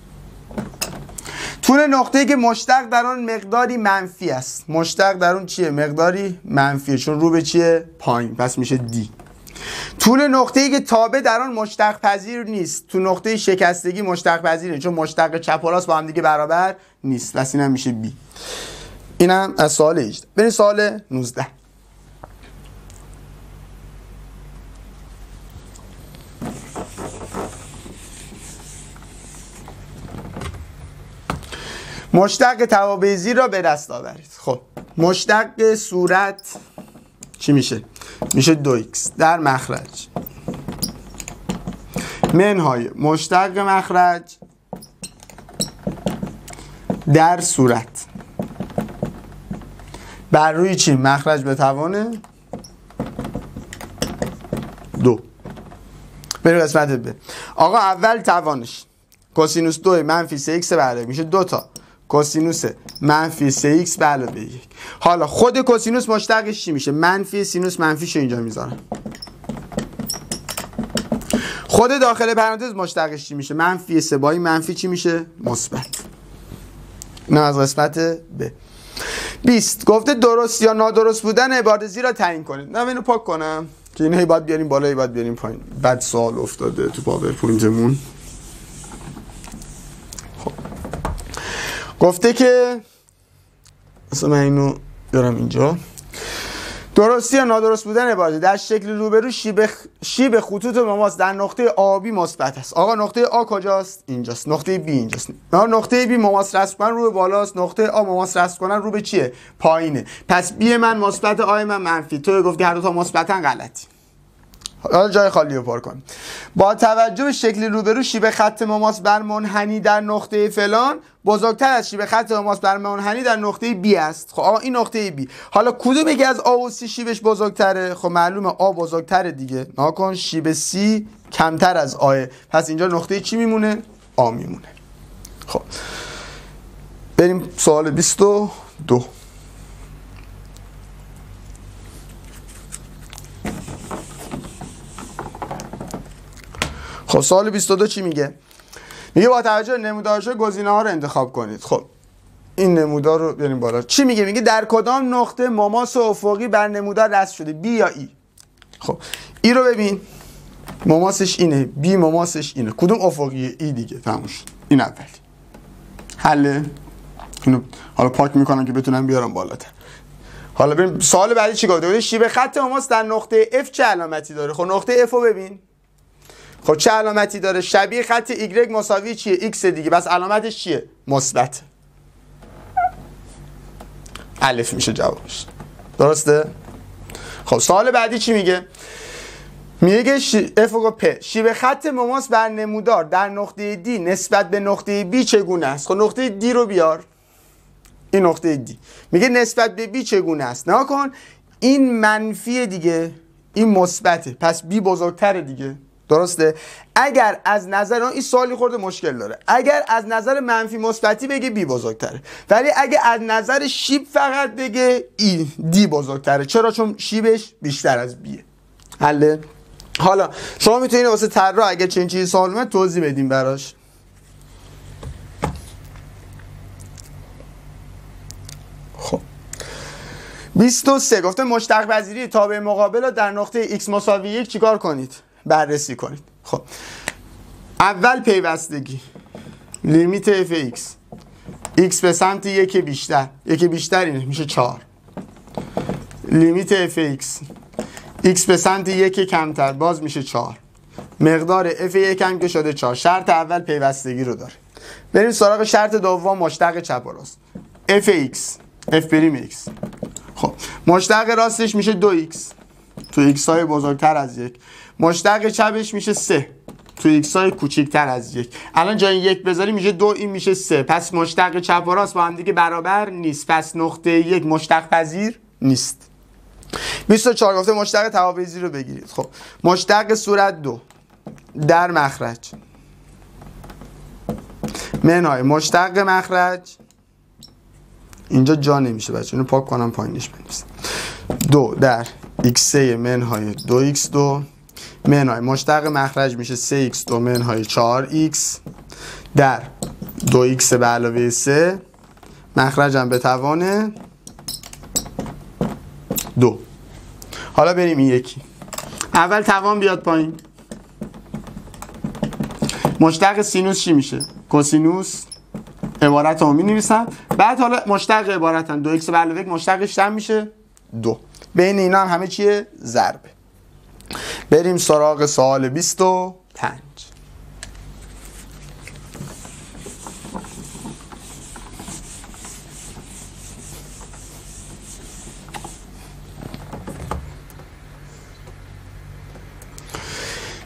طول نقطه‌ای که مشتق در آن مقداری منفی است. مشتق در اون چیه؟ مقداری منفیه، چون رو به چیه؟ پایین، پس میشه دی. طول نقطه‌ای که تابع در آن مشتق پذیر نیست. تو نقطه شکستگی مشتق پذیره، چون مشتق چپ و راست با هم دیگه برابر نیست، پس اینم میشه بی. اینم از سوال هجده. بریم سوال نوزده. مشتق توابع زیر را به دست آورید. خب مشتق صورت چی میشه؟ میشه دو ایکس در مخرج منهای مشتق مخرج در صورت بر روی چی؟ مخرج به توان دو. بریم قسمت ب. آقا اول توانش کوسینوس دو منفی سه ایکس به علاوه میشه دو تا کوسینوس منفی سه ایکس به علاوه یک. حالا خود کوسینوس مشتقش چی میشه؟ منفی سینوس منفیشو اینجا میذارم. خود داخل پرانتز مشتقش چی میشه؟ منفی سه با این منفی چی میشه؟ مثبت. نه از قسمت ب. بیست گفته درست یا نادرست بودن عبارت زیر را تعیین کنید. نه اینو پاک کنم که اینو باید بیاریم بالا باید بیاریم پایین. بعد سوال افتاده تو پاورپوینتمون. خب گفته که اصلا من اینو بیارم اینجا. درستی یا نادرست بودن عبارت در شکل روبرو شیب شیب خطوط مماس در نقطه آبی مثبت است. آقا نقطه آ کجاست؟ اینجاست. نقطه بی اینجاست. نقطه بی مماس رسم کنن رو به بالاست، نقطه آ مماس رسم کنن رو به چیه؟ پایینه. پس بی من مثبت، آ من منفی. تو گفتی هر دو تا مثبتن، غلطی. حالا جای خالی رو پر کن. با توجه به شکل روبرو شیب خط مماس بر منحنی در نقطه فلان بزرگتر از شیب خط مماس بر منحنی در نقطه بی است. خب آقا این نقطه بی، حالا کدوم یکی از آ و سی شیبش بزرگتره؟ خب معلومه آ بزرگتره دیگه. ناکن شیب سی کمتر از آ، پس اینجا نقطه چی میمونه؟ آ میمونه. خب بریم سوال بیست و دو. خب سوال بیست و دو چی میگه؟ میگه با توجه به نمودارش گزینه ها رو انتخاب کنید. خب این نمودار رو بیاریم بالا. چی میگه؟ میگه در کدام نقطه مماس افقی بر نمودار رسم شده؟ بی یا ای؟ خب ای رو ببین، مماسش اینه، بی مماسش اینه. کدوم افقیه؟ ای دیگه. تموم شد. این اولی. حله. اینو حالا پاک میکنم که بتونم بیارم بالاتر. حالا بریم سوال بعدی چی گفته؟ شیب خط مماس در نقطه F چه علامتی داره؟ خب نقطه F رو ببین. خب چه علامتی داره؟ شبیه خط ایگرگ مساوی چیه؟ ایکس دیگه. بس علامتش چیه؟ مثبت. الف میشه جوابش. درسته؟ خب سوال بعدی چی میگه؟ میگه ش... اف و پ شیب خط مماس بر نمودار در نقطه دی نسبت به نقطه بی چگونه است؟ خب نقطه دی رو بیار. این نقطه دی. میگه نسبت به بی چگونه است؟ نگاه کن، این منفی دیگه، این مثبته. پس بی بزرگتره دیگه. درسته؟ اگر از نظر این سوالی خورده مشکل داره. اگر از نظر منفی مثبتی بگه بی بزرگتره، ولی اگه از نظر شیب فقط بگه ای دی بزرگتره. چرا؟ چون شیبش بیشتر از بیه. حله؟ حالا شما میتونید واسه طراح اگه چنین چیزی سوال اومد توضیح بدیم براش. خب بیست و سه گفته مشتق پذیری تابع مقابل رو در نقطه x مساوی یک چیکار کنید؟ بررسی کنید. خب اول پیوستگی لیمیت اف ایکس x به سمت یک بیشتر، یک بیشتر اینه میشه چهار. لیمیت اف ایکس x به سمت یک کمتر باز میشه چهار. مقدار اف یک هم که شده چهار. شرط اول پیوستگی رو داره. بریم سراغ شرط دوم مشتق چپ و راست. اف ایکس اف پریم ایکس. خب مشتق راستش میشه دو ایکس تو ایکس های بزرگتر از یک. مشتق چپش میشه سه تو ایکس های کوچیکتر از یک. الان جای یک بذاری میشه دو، این میشه سه. پس مشتق چپ و راست با هم دیگه برابر نیست. پس نقطه یک مشتق پذیر نیست. بیست و چهار گفته مشتق توابع زیر رو بگیرید. خب مشتق صورت دو در مخرج منهای مشتق مخرج، اینجا جا نمیشه بچه، اینو پاک کنم پایینش بنویسم. دو در ایکس سه منهای دو ایکس دو منهای مشتق مخرج میشه سه ایکس دو منهای چهار ایکس در دو ایکس به علاوه سه مخرجم به توان دو. حالا بریم این یکی. اول توان بیاد پایین. مشتق سینوس چی میشه؟ کوسینوس. عبارت رو می نویسم. بعد حالا مشتق عبارت هم دو ایکس به علاوه یک مشتقش چند میشه؟ دو. بین اینا هم همه چیه؟ ضربه. بریم سراغ سوال بیست و پنج.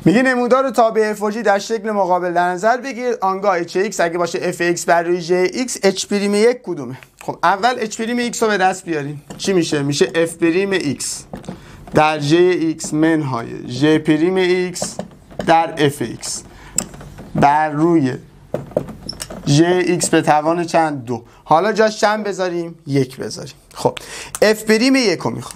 میگه نمودار تابع اف و جی در شکل مقابل در نظر بگیر، آنگاه اچ ایکس اگه باشه اف ایکس بر روی جی ایکس اچ پریم یک کدومه؟ خب اول اچ پریم ایکس رو به دست بیاریم. چی میشه؟ میشه اف پریم ایکس در جی ایکس منهای جی پریم ایکس در اف ایکس بر روی جی ایکس به توان چند؟ دو. حالا جاش چند بذاریم؟ یک بذاریم. خب اف پریم یک رو میخوام،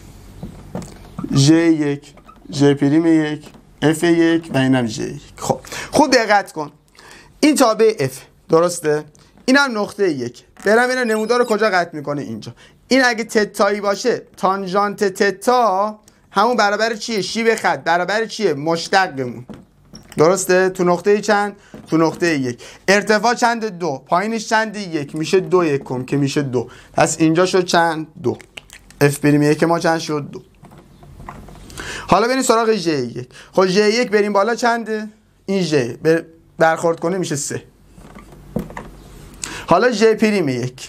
جی یک، جی پریم یک، اف یک و اینم جی یک. خب خوب دقت کن، این تابع اف درسته؟ اینم نقطه یک. برم اینو نمودار رو کجا قطع میکنه؟ اینجا. این اگه تتایی باشه تانژانت تتا همون برابر چیه؟ شیب خط برابر چیه؟ مشتقمون. درسته؟ تو نقطه چند؟ تو نقطه یک. ارتفاع چند؟ دو. پایینش چند؟ یک. میشه دو یکم که میشه دو. پس اینجا شد چند؟ دو. اف پریم یک ما چند شد؟ دو. حالا بریم سراغ جی یک. خب جی یک بریم بالا چنده؟ این جی برخورد کنه میشه سه. حالا جی پریم یک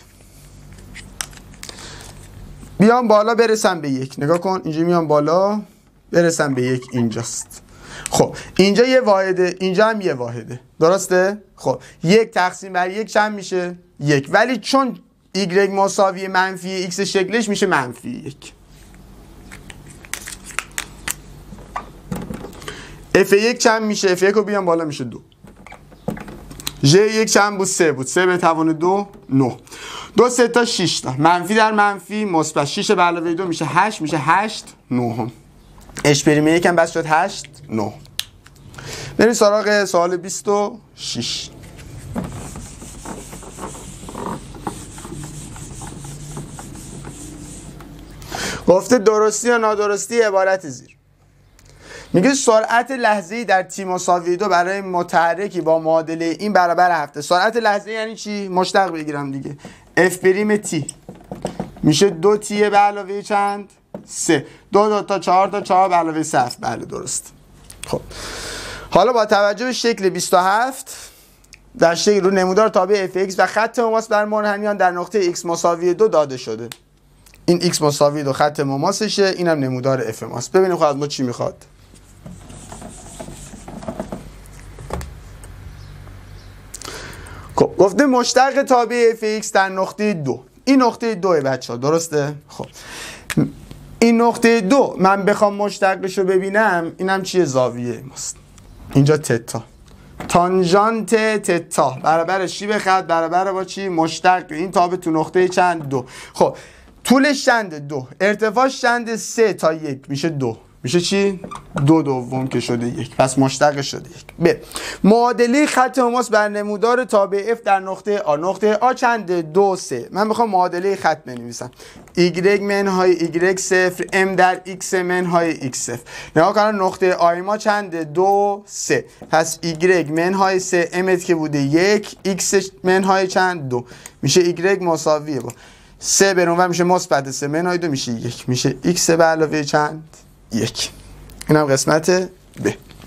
بیام بالا برسم به یک. نگاه کن اینجا میام بالا برسم به یک، اینجاست. خب اینجا یه واحده، اینجا هم یه واحده، درسته؟ خب یک تقسیم بر یک چند میشه؟ یک. ولی چون ایگرگ مساوی منفی ایکس شکلش میشه منفی یک. اف یک چند میشه؟ اف یک رو بیام بالا میشه دو. ژ یک چند بود؟ سه بود. سه به توان دو، نه. دو سه تا شش تا. منفی در منفی مثبت. شش به علاوه دو میشه هشت، میشه هشت نه. اچ پریم یک هم بس شد هشت نه. بریم سراغ سوال بیست و شش. گفته درستی یا نادرستی عبارت زیر. میگه سرعت لحظه‌ای در تی مساوی دو برای متحرکی با معادله این برابر هفته. سرعت لحظه‌ای یعنی چی؟ مشتق بگیرم دیگه. اف پریم تی میشه دو تی به علاوه چند؟ سه. دو دو تا چهار تا چهار به علاوه صفر. بله درست. خب حالا با توجه به شکل بیست و هفت در شکل رو نمودار تابع اف ایکس و خط مماس بر منحنیان در نقطه ایکس مساوی دو داده شده. این ایکس مساوی دو خط مماسشه، اینم نمودار اف ماست. ببینیم خب از ما چی میخواد. خب گفته مشتق تابع اف ایکس در نقطه دو. این نقطه دوه بچه ها، درسته؟ خب این نقطه دو من بخوام مشتقش رو ببینم، اینم چیه؟ زاویه ماست. اینجا تتا. تانژانت تتا برابر شیب خط برابر با چی؟ مشتق. این تابع تو نقطه چند؟ دو. خب طولش چنده؟ دو. ارتفاعش چنده؟ سه تا یک میشه دو. میشه چی؟ دو دوم که شده یک. پس مشتق شده یک. ب. معادله خط مماس بر نمودار تابع اف در نقطه آ. نقطه آ چنده؟ دو سه. من میخوام معادله خط بنویسم. ایگرگ منهای ایگرگ صفر ام در ایکس منهای ایکس صفر. نگاه کن نقطه آی ما چنده؟ دو سه. پس ایگرگ منهای سه امت که بوده یک، ایکس منهای چند؟ دو. میشه ایگرگ مساویه با سه برون و میشه مثبت سه منهای دو میشه یک. میشه ایکس به علاوه چند؟ یک. اینم قسمت ب.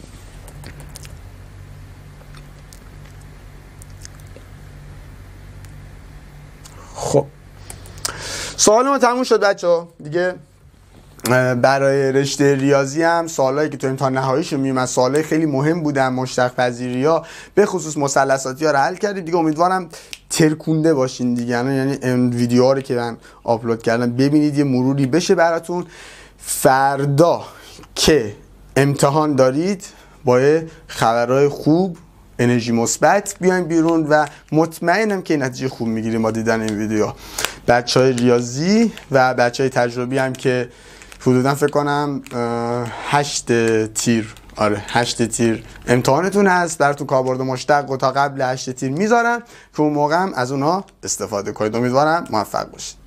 خب سوال ما تموم شد بچه ها دیگه. برای رشته ریاضی هم سوالایی که تو امتحان نهاییشون میومد سوالای خیلی مهم بودن، مشتق پذیری ها به خصوص مثلثاتی ها رو حل کردیم دیگه. امیدوارم ترکونده باشین دیگه، یعنی این ویدیوها رو که من آپلود کردم ببینید یه مروری بشه براتون. فردا که امتحان دارید با خبرهای خوب انرژی مثبت بیاین بیرون و مطمئنم که نتیجه خوب میگیریم با دیدن این ویدیو. بچهای ریاضی و بچهای تجربی هم که حدودا فکر کنم هشت تیر آره هشت تیر امتحانتون هست، براتون کاربرد مشتق و تا قبل هشت تیر میذارم که اون موقع هم از اونها استفاده کنید. امیدوارم موفق باشید.